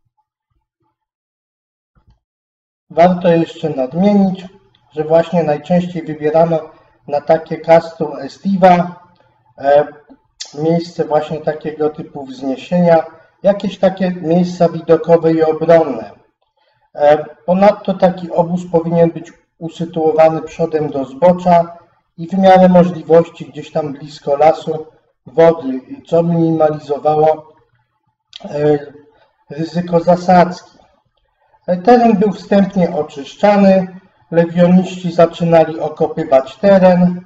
Warto jeszcze nadmienić, że właśnie najczęściej wybierano na takie castrum estiva, miejsce właśnie takiego typu wzniesienia, jakieś takie miejsca widokowe i obronne. Ponadto taki obóz powinien być usytuowany przodem do zbocza i w miarę możliwości gdzieś tam blisko lasu, wody, co minimalizowało ryzyko zasadzki. Teren był wstępnie oczyszczany, legioniści zaczynali okopywać teren,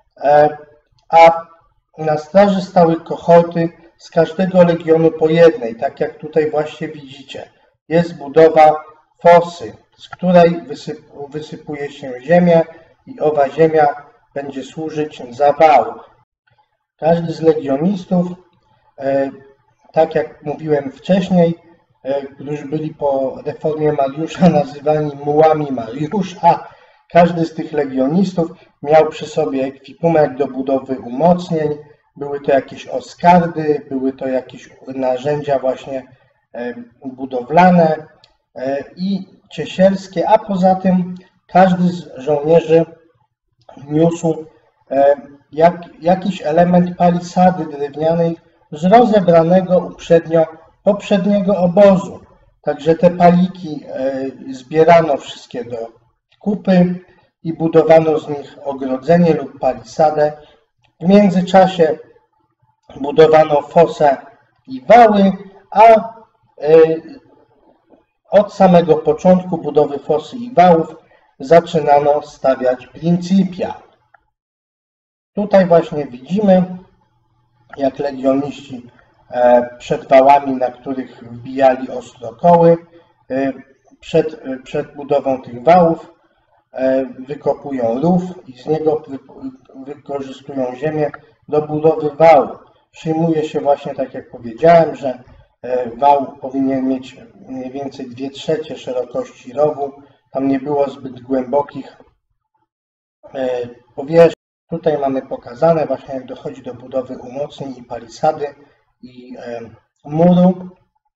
a na straży stały kohorty z każdego legionu po jednej, tak jak tutaj właśnie widzicie. Jest budowa fosy, z której wysypuje się ziemię i owa ziemia będzie służyć za wał. Każdy z legionistów, tak jak mówiłem wcześniej, którzy byli po reformie Mariusza nazywani mułami Mariusza, każdy z tych legionistów miał przy sobie ekwipunek do budowy umocnień. Były to jakieś oskardy, były to jakieś narzędzia właśnie budowlane i ciesielskie, a poza tym każdy z żołnierzy niósł jakiś element palisady drewnianej z rozebranego poprzedniego obozu. Także te paliki zbierano wszystkie do kupy i budowano z nich ogrodzenie lub palisadę. W międzyczasie budowano fosę i wały, a od samego początku budowy fosy i wałów zaczynano stawiać Principia. Tutaj właśnie widzimy, jak legioniści przed wałami, na których wbijali ostrokoły, przed budową tych wałów wykopują rów i z niego wykorzystują ziemię do budowy wału. Przyjmuje się właśnie, tak jak powiedziałem, że wał powinien mieć mniej więcej 2/3 szerokości rowu. Tam nie było zbyt głębokich powierzchni. Tutaj mamy pokazane właśnie, jak dochodzi do budowy umocnień i palisady i muru.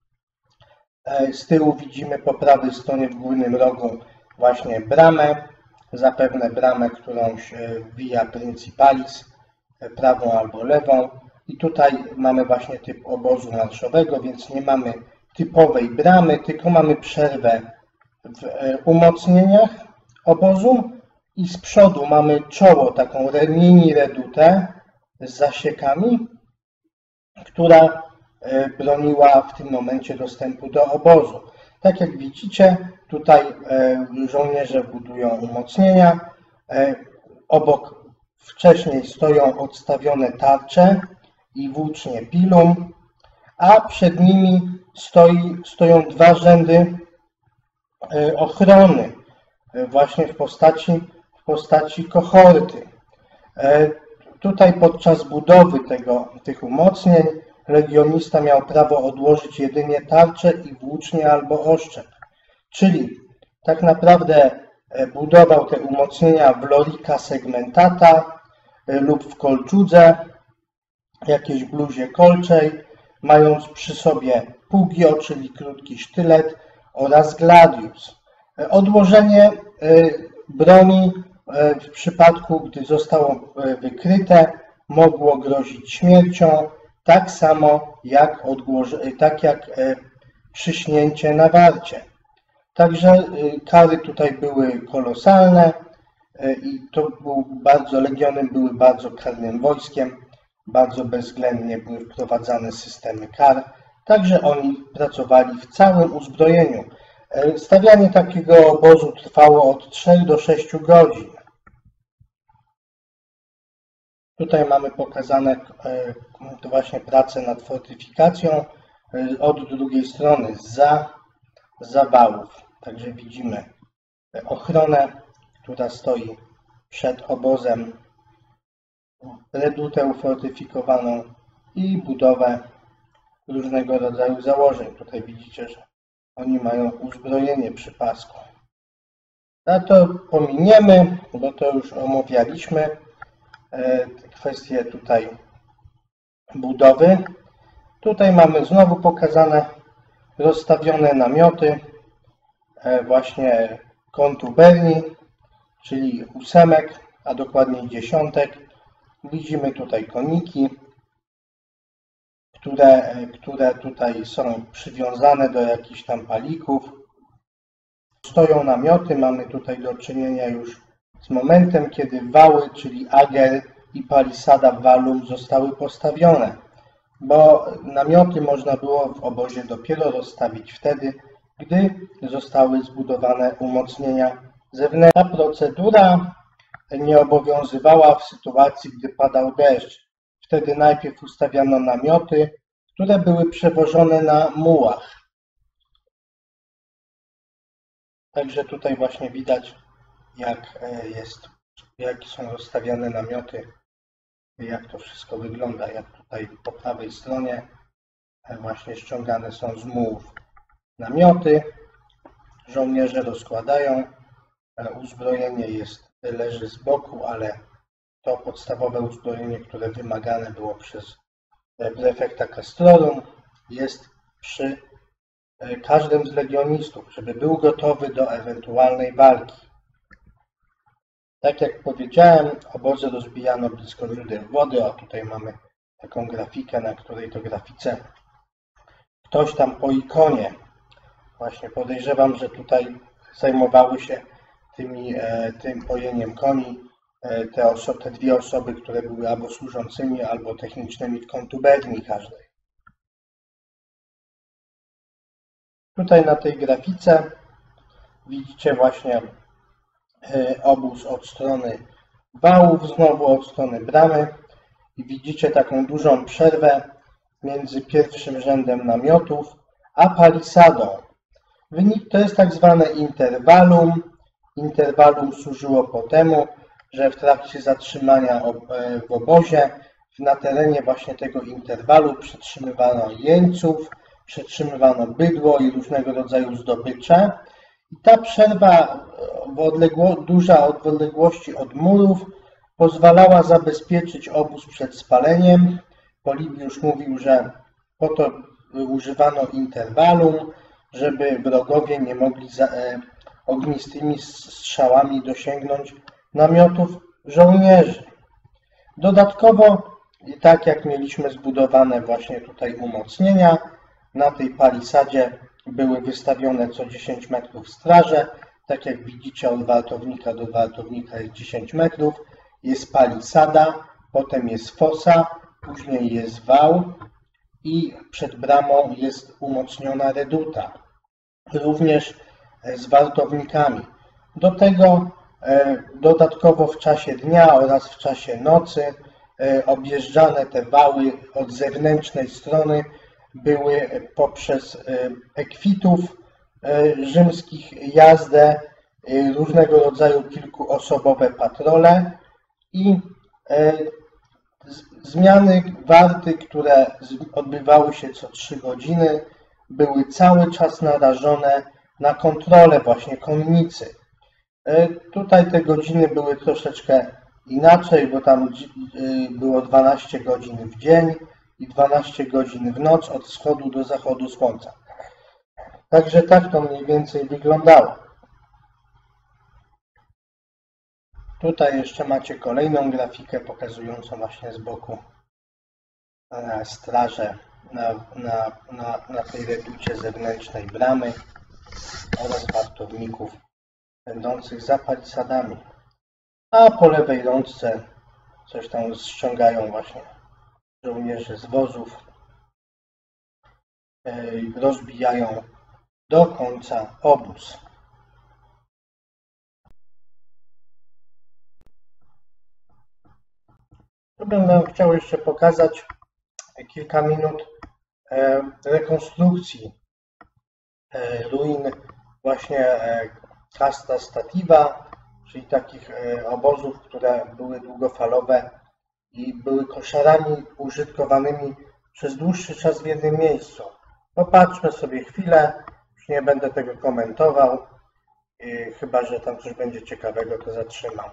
Z tyłu widzimy po prawej stronie w górnym rogu właśnie bramę, zapewne bramę, którą wbija Principalis, prawą albo lewą. I tutaj mamy właśnie typ obozu marszowego, więc nie mamy typowej bramy, tylko mamy przerwę w umocnieniach obozu i z przodu mamy czoło, taką mini redutę z zasiekami, która broniła w tym momencie dostępu do obozu. Tak jak widzicie, tutaj żołnierze budują umocnienia. Obok wcześniej stoją odstawione tarcze i włócznie pilum, a przed nimi stoją dwa rzędy ochrony, właśnie w postaci kohorty. Tutaj podczas budowy tych umocnień legionista miał prawo odłożyć jedynie tarczę i włócznie albo oszczep. Czyli tak naprawdę budował te umocnienia w lorica segmentata lub w kolczudze, jakiejś bluzie kolczej, mając przy sobie pugio, czyli krótki sztylet, oraz gladius. Odłożenie broni w przypadku, gdy zostało wykryte, mogło grozić śmiercią, tak samo jak przyśnięcie na warcie. Także kary tutaj były kolosalne i legiony były bardzo karnym wojskiem, bardzo bezwzględnie były wprowadzane systemy kar, także oni pracowali w całym uzbrojeniu. Stawianie takiego obozu trwało od 3 do 6 godzin. Tutaj mamy pokazane właśnie pracę nad fortyfikacją od drugiej strony, zza wałów. Także widzimy ochronę, która stoi przed obozem, redutę ufortyfikowaną i budowę różnego rodzaju założeń. Tutaj widzicie, że oni mają uzbrojenie przy pasku. A to pominiemy, bo to już omawialiśmy. Kwestie tutaj budowy. Tutaj mamy znowu pokazane rozstawione namioty właśnie kontuberni, czyli ósemek, a dokładniej dziesiątek. Widzimy tutaj koniki, które tutaj są przywiązane do jakichś tam palików. Stoją namioty, mamy tutaj do czynienia już z momentem, kiedy wały, czyli ager i palisada wallum zostały postawione, bo namioty można było w obozie dopiero rozstawić wtedy, gdy zostały zbudowane umocnienia zewnętrzne. Ta procedura nie obowiązywała w sytuacji, gdy padał deszcz. Wtedy najpierw ustawiano namioty, które były przewożone na mułach. Także tutaj właśnie widać, jak są rozstawiane namioty, jak to wszystko wygląda, jak tutaj po prawej stronie właśnie ściągane są z mułów namioty, żołnierze rozkładają, uzbrojenie leży z boku, ale to podstawowe uzbrojenie, które wymagane było przez prefekta Castrorum, jest przy każdym z legionistów, żeby był gotowy do ewentualnej walki. Tak jak powiedziałem, obozy rozbijano blisko źródeł wody, a tutaj mamy taką grafikę, na której to grafice ktoś tam po ikonie. Właśnie podejrzewam, że tutaj zajmowały się tym pojeniem koni te dwie osoby, które były albo służącymi, albo technicznymi w kontuberni każdej. Tutaj na tej grafice widzicie właśnie obóz od strony wałów, znowu od strony bramy i widzicie taką dużą przerwę między pierwszym rzędem namiotów a palisadą. Wynik to jest tak zwane interwalum. Interwalum służyło po temu, że w trakcie zatrzymania w obozie na terenie właśnie tego interwalu przetrzymywano jeńców, przetrzymywano bydło i różnego rodzaju zdobycze. I ta przerwa duża od odległości od murów pozwalała zabezpieczyć obóz przed spaleniem. Polibiusz mówił, że po to używano interwalum, żeby wrogowie nie mogli ognistymi strzałami dosięgnąć namiotów żołnierzy. Dodatkowo, tak jak mieliśmy zbudowane właśnie tutaj umocnienia, na tej palisadzie były wystawione co 10 metrów straże. Tak jak widzicie, od wartownika do wartownika jest 10 metrów. Jest palisada, potem jest fosa, później jest wał i przed bramą jest umocniona reduta. Również z wartownikami. Do tego dodatkowo w czasie dnia oraz w czasie nocy objeżdżane te wały od zewnętrznej strony były poprzez ekwitów rzymskich jazdę różnego rodzaju kilkuosobowe patrole i zmiany warty, które odbywały się co 3 godziny, były cały czas narażone na kontrolę właśnie konnicy. Tutaj te godziny były troszeczkę inaczej, bo tam było 12 godzin w dzień i 12 godzin w noc od wschodu do zachodu słońca. Także tak to mniej więcej wyglądało. Tutaj jeszcze macie kolejną grafikę pokazującą właśnie z boku straże na tej reducie zewnętrznej bramy oraz wartowników będących za palisadami. A po lewej rączce coś tam ściągają właśnie żołnierze z wozów i rozbijają do końca obóz. Tu bym chciał jeszcze pokazać kilka minut rekonstrukcji ruin właśnie casta stativa, czyli takich obozów, które były długofalowe i były koszarami użytkowanymi przez dłuższy czas w jednym miejscu. Popatrzmy sobie chwilę, już nie będę tego komentował, chyba że tam coś będzie ciekawego, to zatrzymam.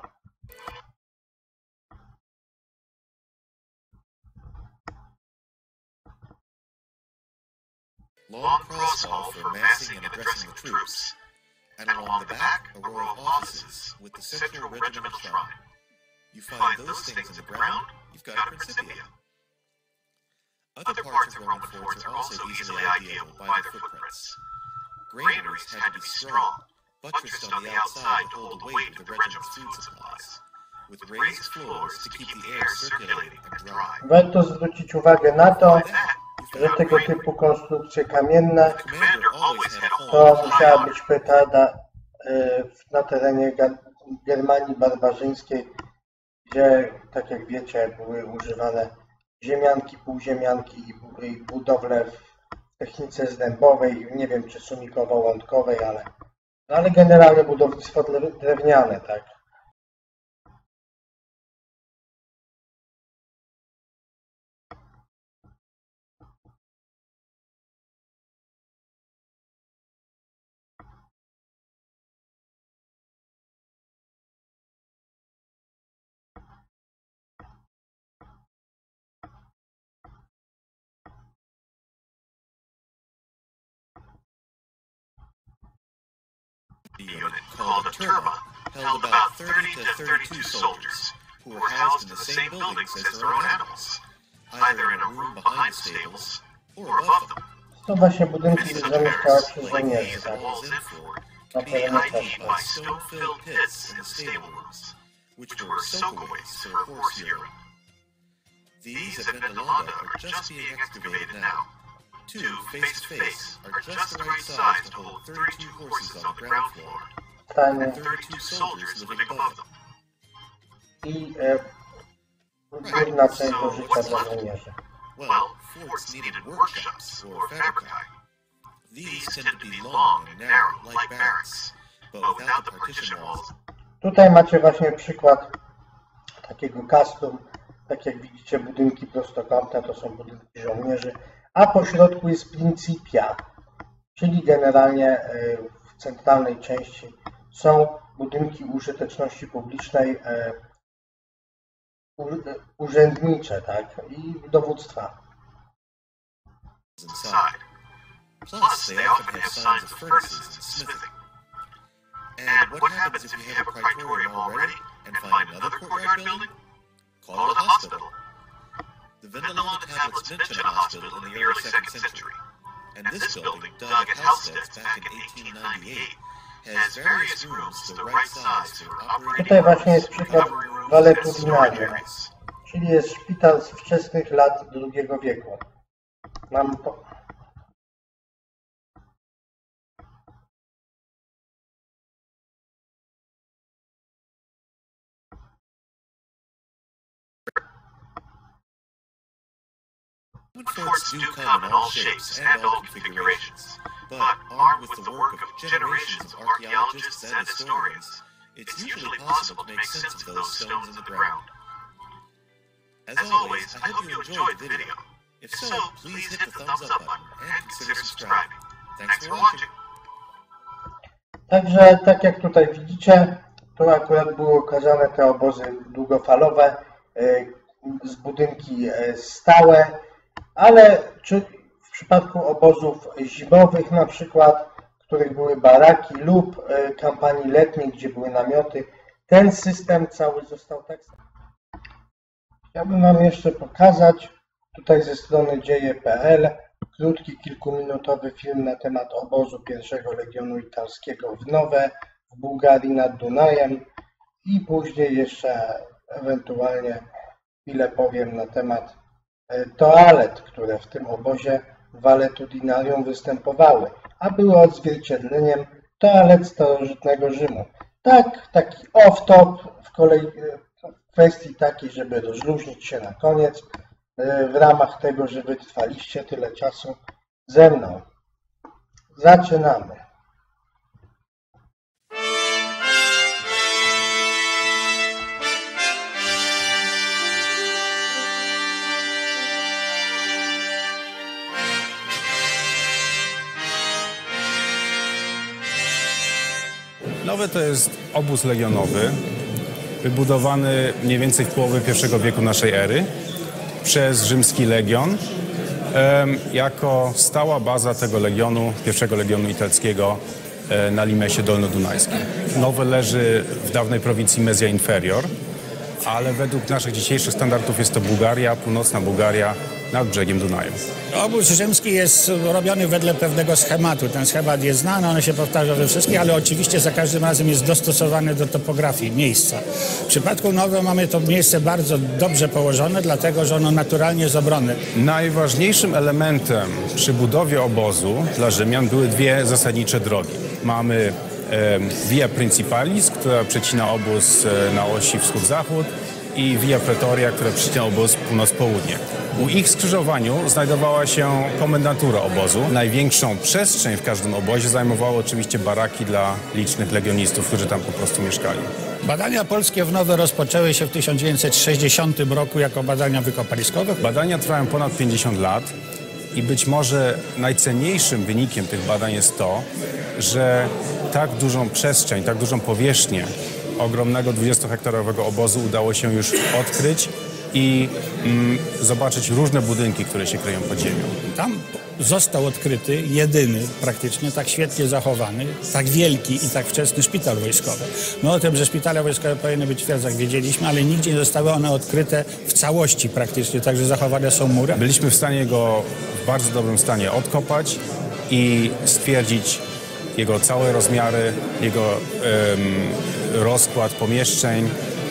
Long crossbar for massing and addressing the troops, and along the back a row of offices with the central regimental shrine. You find those things in the ground, you've got a Principia. Other parts of Roman forts are also easily ideable by their footprints. Granaries had to be strong, buttressed on the outside to hold the weight of the regiment's food supplies, with raised floors to keep the air circulating and dry. Warto zwrócić uwagę na to, że tego typu konstrukcje kamienne to musiała być petarda na terenie Germanii barbarzyńskiej, gdzie, tak jak wiecie, były używane ziemianki, półziemianki i budowle w technice zdębowej, nie wiem czy sumikowo-łądkowej, ale generalnie budownictwo drewniane, tak. Unit called a turma held about 30 to 32 soldiers, who were housed in the same buildings as their own animals, either in a room behind the stables or above them. To właśnie budynki zamieszkałe przez żołnierzy, tak? Na Be terenie ID'd Kraszna. by stone-filled pits in the stable rooms, which were soakaways for a horse hearing. These at Vendolanda are just being excavated now. Two, face to face, are just the right size to hold 32 horses on the ground floor. stanie and 32 soldiers living above them. i górna część do życia dla żołnierzy. Well, forts needed workshops or fabrici. These tend to be long and narrow, like barracks, but without the partition walls. Tutaj macie właśnie przykład takiego custom. Tak jak widzicie, budynki prostokątne to są budynki żołnierzy, a po środku jest principia, czyli generalnie w centralnej części są budynki użyteczności publicznej, urzędnicze, tak, i dowództwa. Inside. Plus, they often have signs of furnaces and smithing. And what happens if you have a praetorium already and find another courtyard building? Call it a hospital. The Vindalona tablets mention a hospital in the early 2nd century, and this building, dug at Halstead's back in 1898, has various rooms the right size for operating Tutaj właśnie jest przykład and waletudinarium, czyli jest szpital z wczesnych lat II wieku. Forts do come in all shapes and all configurations, but armed with the work of generations of archaeologists and historians, it's usually possible to make sense of those stones in the ground. As always, I hope you enjoyed the video. If so, please hit the thumbs up button and consider subscribing. Thanks for watching. Także, tak jak tutaj widzicie, tu akurat były okazane te obozy długofalowe, z budynki stałe, ale czy w przypadku obozów zimowych na przykład, w których były baraki lub kampanii letniej, gdzie były namioty, ten system cały został tak samo. Chciałbym Wam jeszcze pokazać tutaj ze strony dzieje.pl krótki, kilkuminutowy film na temat obozu pierwszego Legionu Italskiego w Nowe w Bułgarii nad Dunajem i później jeszcze ewentualnie chwilę powiem na temat toalet, które w tym obozie waletudinarium występowały, a były odzwierciedleniem toalet starożytnego Rzymu. Tak, taki off-top w kwestii takiej, żeby rozluźnić się na koniec, w ramach tego, że wytrwaliście tyle czasu ze mną. Zaczynamy. Nowy to jest obóz legionowy, wybudowany mniej więcej w połowie I wieku naszej ery przez rzymski legion jako stała baza tego legionu, pierwszego legionu italskiego na Limesie dolnodunajskim. Nowy leży w dawnej prowincji Mezia Inferior, ale według naszych dzisiejszych standardów jest to Bułgaria, północna Bułgaria nad brzegiem Dunaju. Obóz rzymski jest robiony wedle pewnego schematu. Ten schemat jest znany, on się powtarza we wszystkich, ale oczywiście za każdym razem jest dostosowany do topografii miejsca. W przypadku Nowe mamy to miejsce bardzo dobrze położone, dlatego że ono naturalnie jest obronne. Najważniejszym elementem przy budowie obozu dla Rzymian były dwie zasadnicze drogi. Mamy Via Principalis, która przecina obóz na osi wschód-zachód, i Via Praetoria, która przecina obóz północ-południe. U ich skrzyżowaniu znajdowała się komendantura obozu. Największą przestrzeń w każdym obozie zajmowały oczywiście baraki dla licznych legionistów, którzy tam po prostu mieszkali. Badania polskie w Nowe rozpoczęły się w 1960 roku jako badania wykopaliskowe. Badania trwają ponad 50 lat i być może najcenniejszym wynikiem tych badań jest to, że tak dużą przestrzeń, tak dużą powierzchnię ogromnego 20-hektarowego obozu udało się już odkryć i zobaczyć różne budynki, które się kryją pod ziemią. Tam został odkryty jedyny, praktycznie tak świetnie zachowany, tak wielki i tak wczesny szpital wojskowy. No o tym, że szpitale wojskowe powinny być w twierdzach, wiedzieliśmy, ale nigdzie nie zostały one odkryte w całości praktycznie, także zachowane są mury. Byliśmy w stanie go w bardzo dobrym stanie odkopać i stwierdzić jego całe rozmiary, jego rozkład pomieszczeń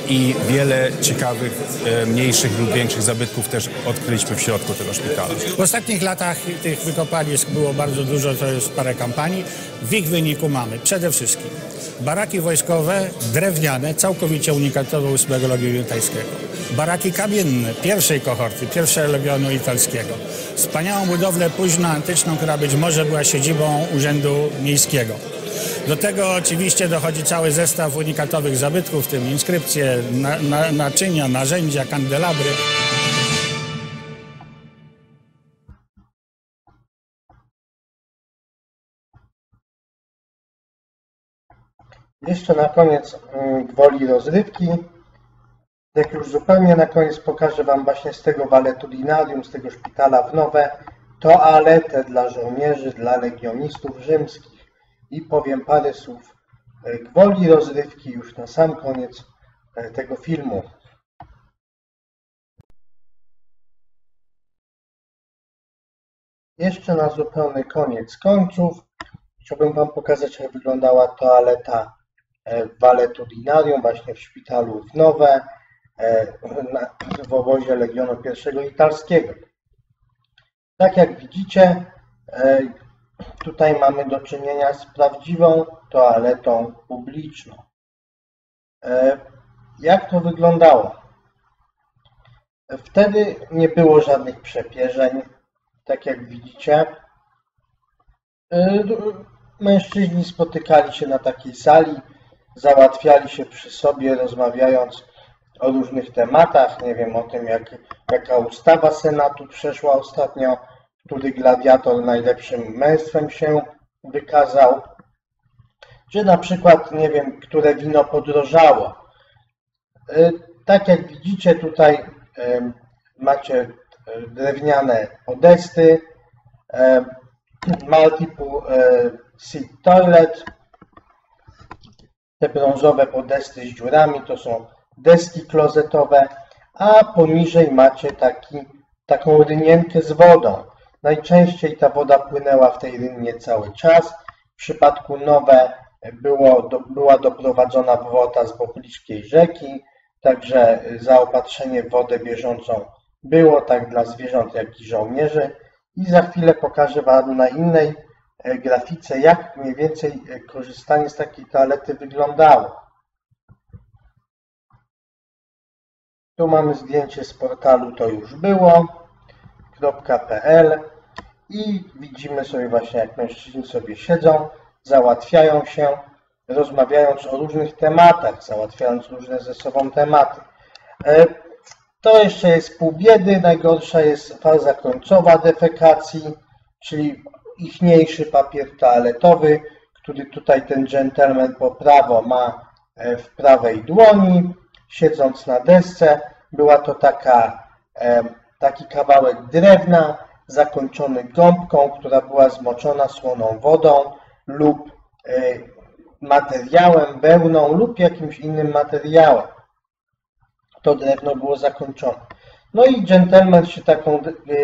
i wiele ciekawych, mniejszych lub większych zabytków też odkryliśmy w środku tego szpitala. W ostatnich latach tych wykopalisk było bardzo dużo, to jest parę kampanii. W ich wyniku mamy przede wszystkim baraki wojskowe, drewniane, całkowicie unikatowe 8 Legionu Italskiego. Baraki kamienne, pierwszej kohorty, pierwszego Legionu Italskiego. Wspaniałą budowlę późnoantyczną, która być może była siedzibą Urzędu Miejskiego. Do tego oczywiście dochodzi cały zestaw unikatowych zabytków, w tym inskrypcje, naczynia, narzędzia, kandelabry. Jeszcze na koniec gwoli rozrywki. Jak już zupełnie na koniec pokażę Wam właśnie z tego valetudinarium, z tego szpitala w Nowe, toaletę dla żołnierzy, dla legionistów rzymskich. I powiem parę słów gwoli rozrywki już na sam koniec tego filmu. Jeszcze na zupełny koniec końców chciałbym Wam pokazać, jak wyglądała toaleta w valetudinarium właśnie w szpitalu w Nowe w obozie Legionu I Italskiego. Tak jak widzicie, tutaj mamy do czynienia z prawdziwą toaletą publiczną. Jak to wyglądało? Wtedy nie było żadnych przepierzeń. Tak jak widzicie, mężczyźni spotykali się na takiej sali, załatwiali się przy sobie, rozmawiając o różnych tematach. Nie wiem, o tym, jaka ustawa Senatu przeszła ostatnio, który gladiator najlepszym męstwem się wykazał, czy na przykład, nie wiem, które wino podrożało. Tak jak widzicie, tutaj macie drewniane podesty, multiple seat toilet. Te brązowe podesty z dziurami to są deski klozetowe, a poniżej macie taką rynienkę z wodą. Najczęściej ta woda płynęła w tej rynnie cały czas. W przypadku Nowe była doprowadzona woda z pobliskiej rzeki, także zaopatrzenie w wodę bieżącą było tak dla zwierząt, jak i żołnierzy. I za chwilę pokażę Wam na innej grafice, jak mniej więcej korzystanie z takiej toalety wyglądało. Tu mamy zdjęcie z portalu To Już Było.pl i widzimy sobie właśnie, jak mężczyźni sobie siedzą, załatwiają się, rozmawiając o różnych tematach, załatwiając różne ze sobą tematy. To jeszcze jest pół biedy. Najgorsza jest faza końcowa defekacji, czyli ichniejszy papier toaletowy, który tutaj ten dżentelmen po prawo ma w prawej dłoni, siedząc na desce. Była to taki kawałek drewna zakończony gąbką, która była zmoczona słoną wodą lub materiałem, wełną lub jakimś innym materiałem. To drewno było zakończone. No i dżentelmen się taką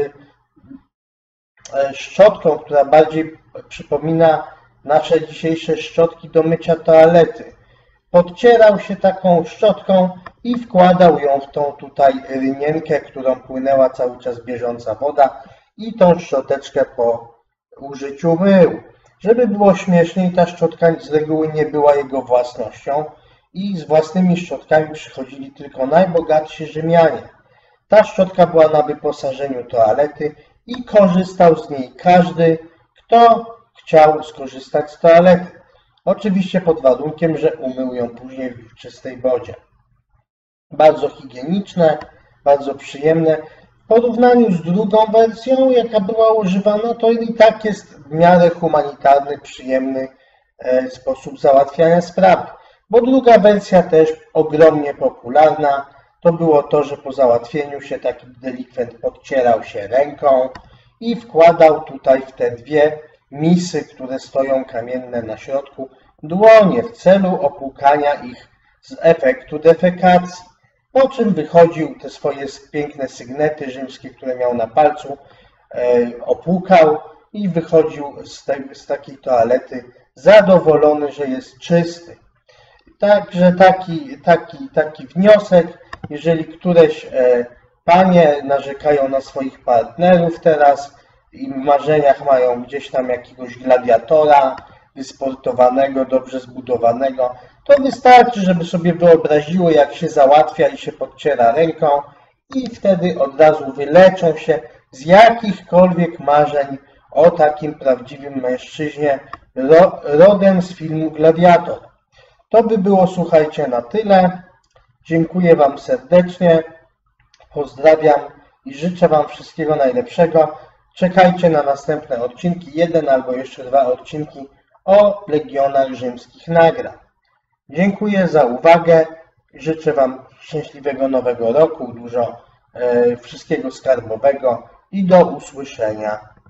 szczotką, która bardziej przypomina nasze dzisiejsze szczotki do mycia toalety, podcierał się taką szczotką i wkładał ją w tą tutaj rynienkę, którą płynęła cały czas bieżąca woda, i tą szczoteczkę po użyciu mył. Żeby było śmieszniej, ta szczotka z reguły nie była jego własnością i z własnymi szczotkami przychodzili tylko najbogatsi Rzymianie. Ta szczotka była na wyposażeniu toalety i korzystał z niej każdy, kto chciał skorzystać z toalety. Oczywiście pod warunkiem, że umył ją później w czystej wodzie. Bardzo higieniczne, bardzo przyjemne. W porównaniu z drugą wersją, jaka była używana, to i tak jest w miarę humanitarny, przyjemny sposób załatwiania sprawy. Bo druga wersja też ogromnie popularna, to było to, że po załatwieniu się taki delikwent podcierał się ręką i wkładał tutaj w te dwie misy, które stoją kamienne na środku, dłonie w celu opłukania ich z efektu defekacji. Po czym wychodził te swoje piękne sygnety rzymskie, które miał na palcu, opłukał i wychodził z takiej toalety zadowolony, że jest czysty. Także taki wniosek, jeżeli któreś panie narzekają na swoich partnerów teraz i w marzeniach mają gdzieś tam jakiegoś gladiatora wysportowanego, dobrze zbudowanego, to wystarczy, żeby sobie wyobraziły, jak się załatwia i się podciera ręką i wtedy od razu wyleczą się z jakichkolwiek marzeń o takim prawdziwym mężczyźnie rodem z filmu Gladiator. To by było, słuchajcie, na tyle. Dziękuję Wam serdecznie, pozdrawiam i życzę Wam wszystkiego najlepszego. Czekajcie na następne odcinki, 1 albo jeszcze 2 odcinki o Legionach Rzymskich nagrań. Dziękuję za uwagę, życzę Wam szczęśliwego nowego roku, dużo wszystkiego skarbowego i do usłyszenia.